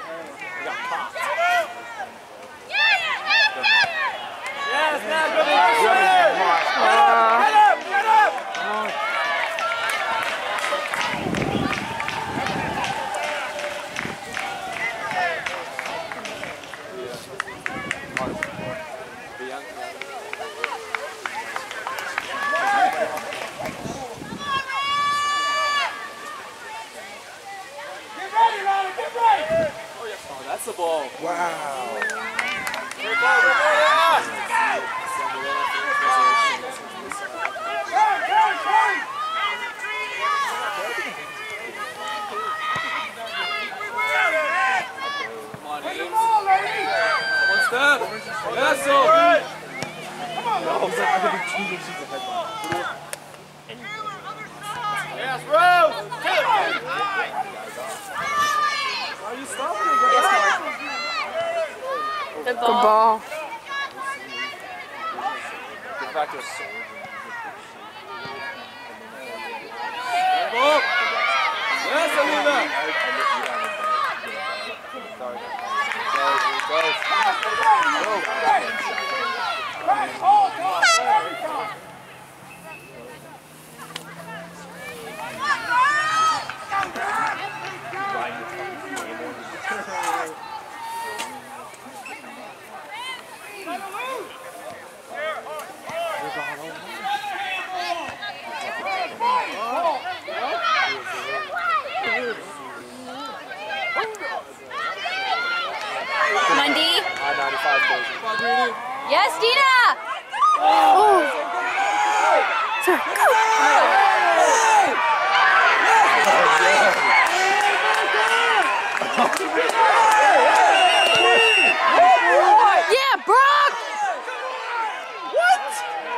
Yes, now go to the center! Get up! Get up! Get ready, Ronald! Get ready! Oh, that's the ball. Wow. Turn, turn, turn! Come on, Bring the Ames. ball, lady! One step. Yes, so. Come on, Oh, lady! I could be two inches ahead. Yes, Rose. Why are you stopping? Good Good ball. ball. Goes back to a sword. Yes, Alina! Sorry. Come on, D. I ninety-five version. Yes, Dina! Oh! Yeah, Brock! What?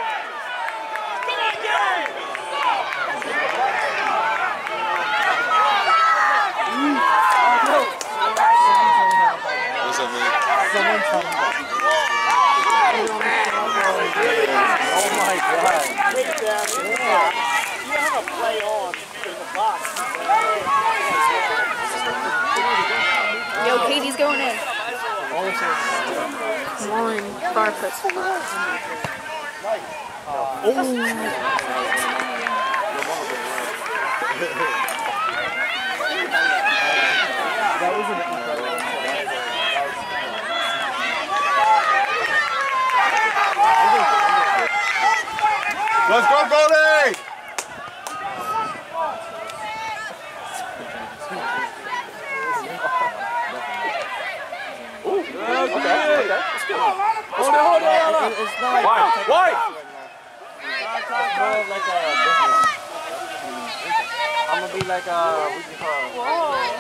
What's up, man? Someone tell me that. Oh my god. Take it down. Yeah. You have a play on in the box. Yo, Katie's going in. Come on, bar puts. That was an incredible. Let's go, Goldie! Ooh, okay, okay, let's go. Hold on, hold on, hold on. It's not Why? Why? It's more of like a business. I'm gonna be like a, what you call it?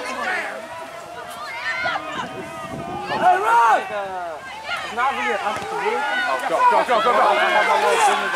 Hey, Rob! Like a, it's not really an entrepreneur. Oh, go, go, go, go, go. I have my little business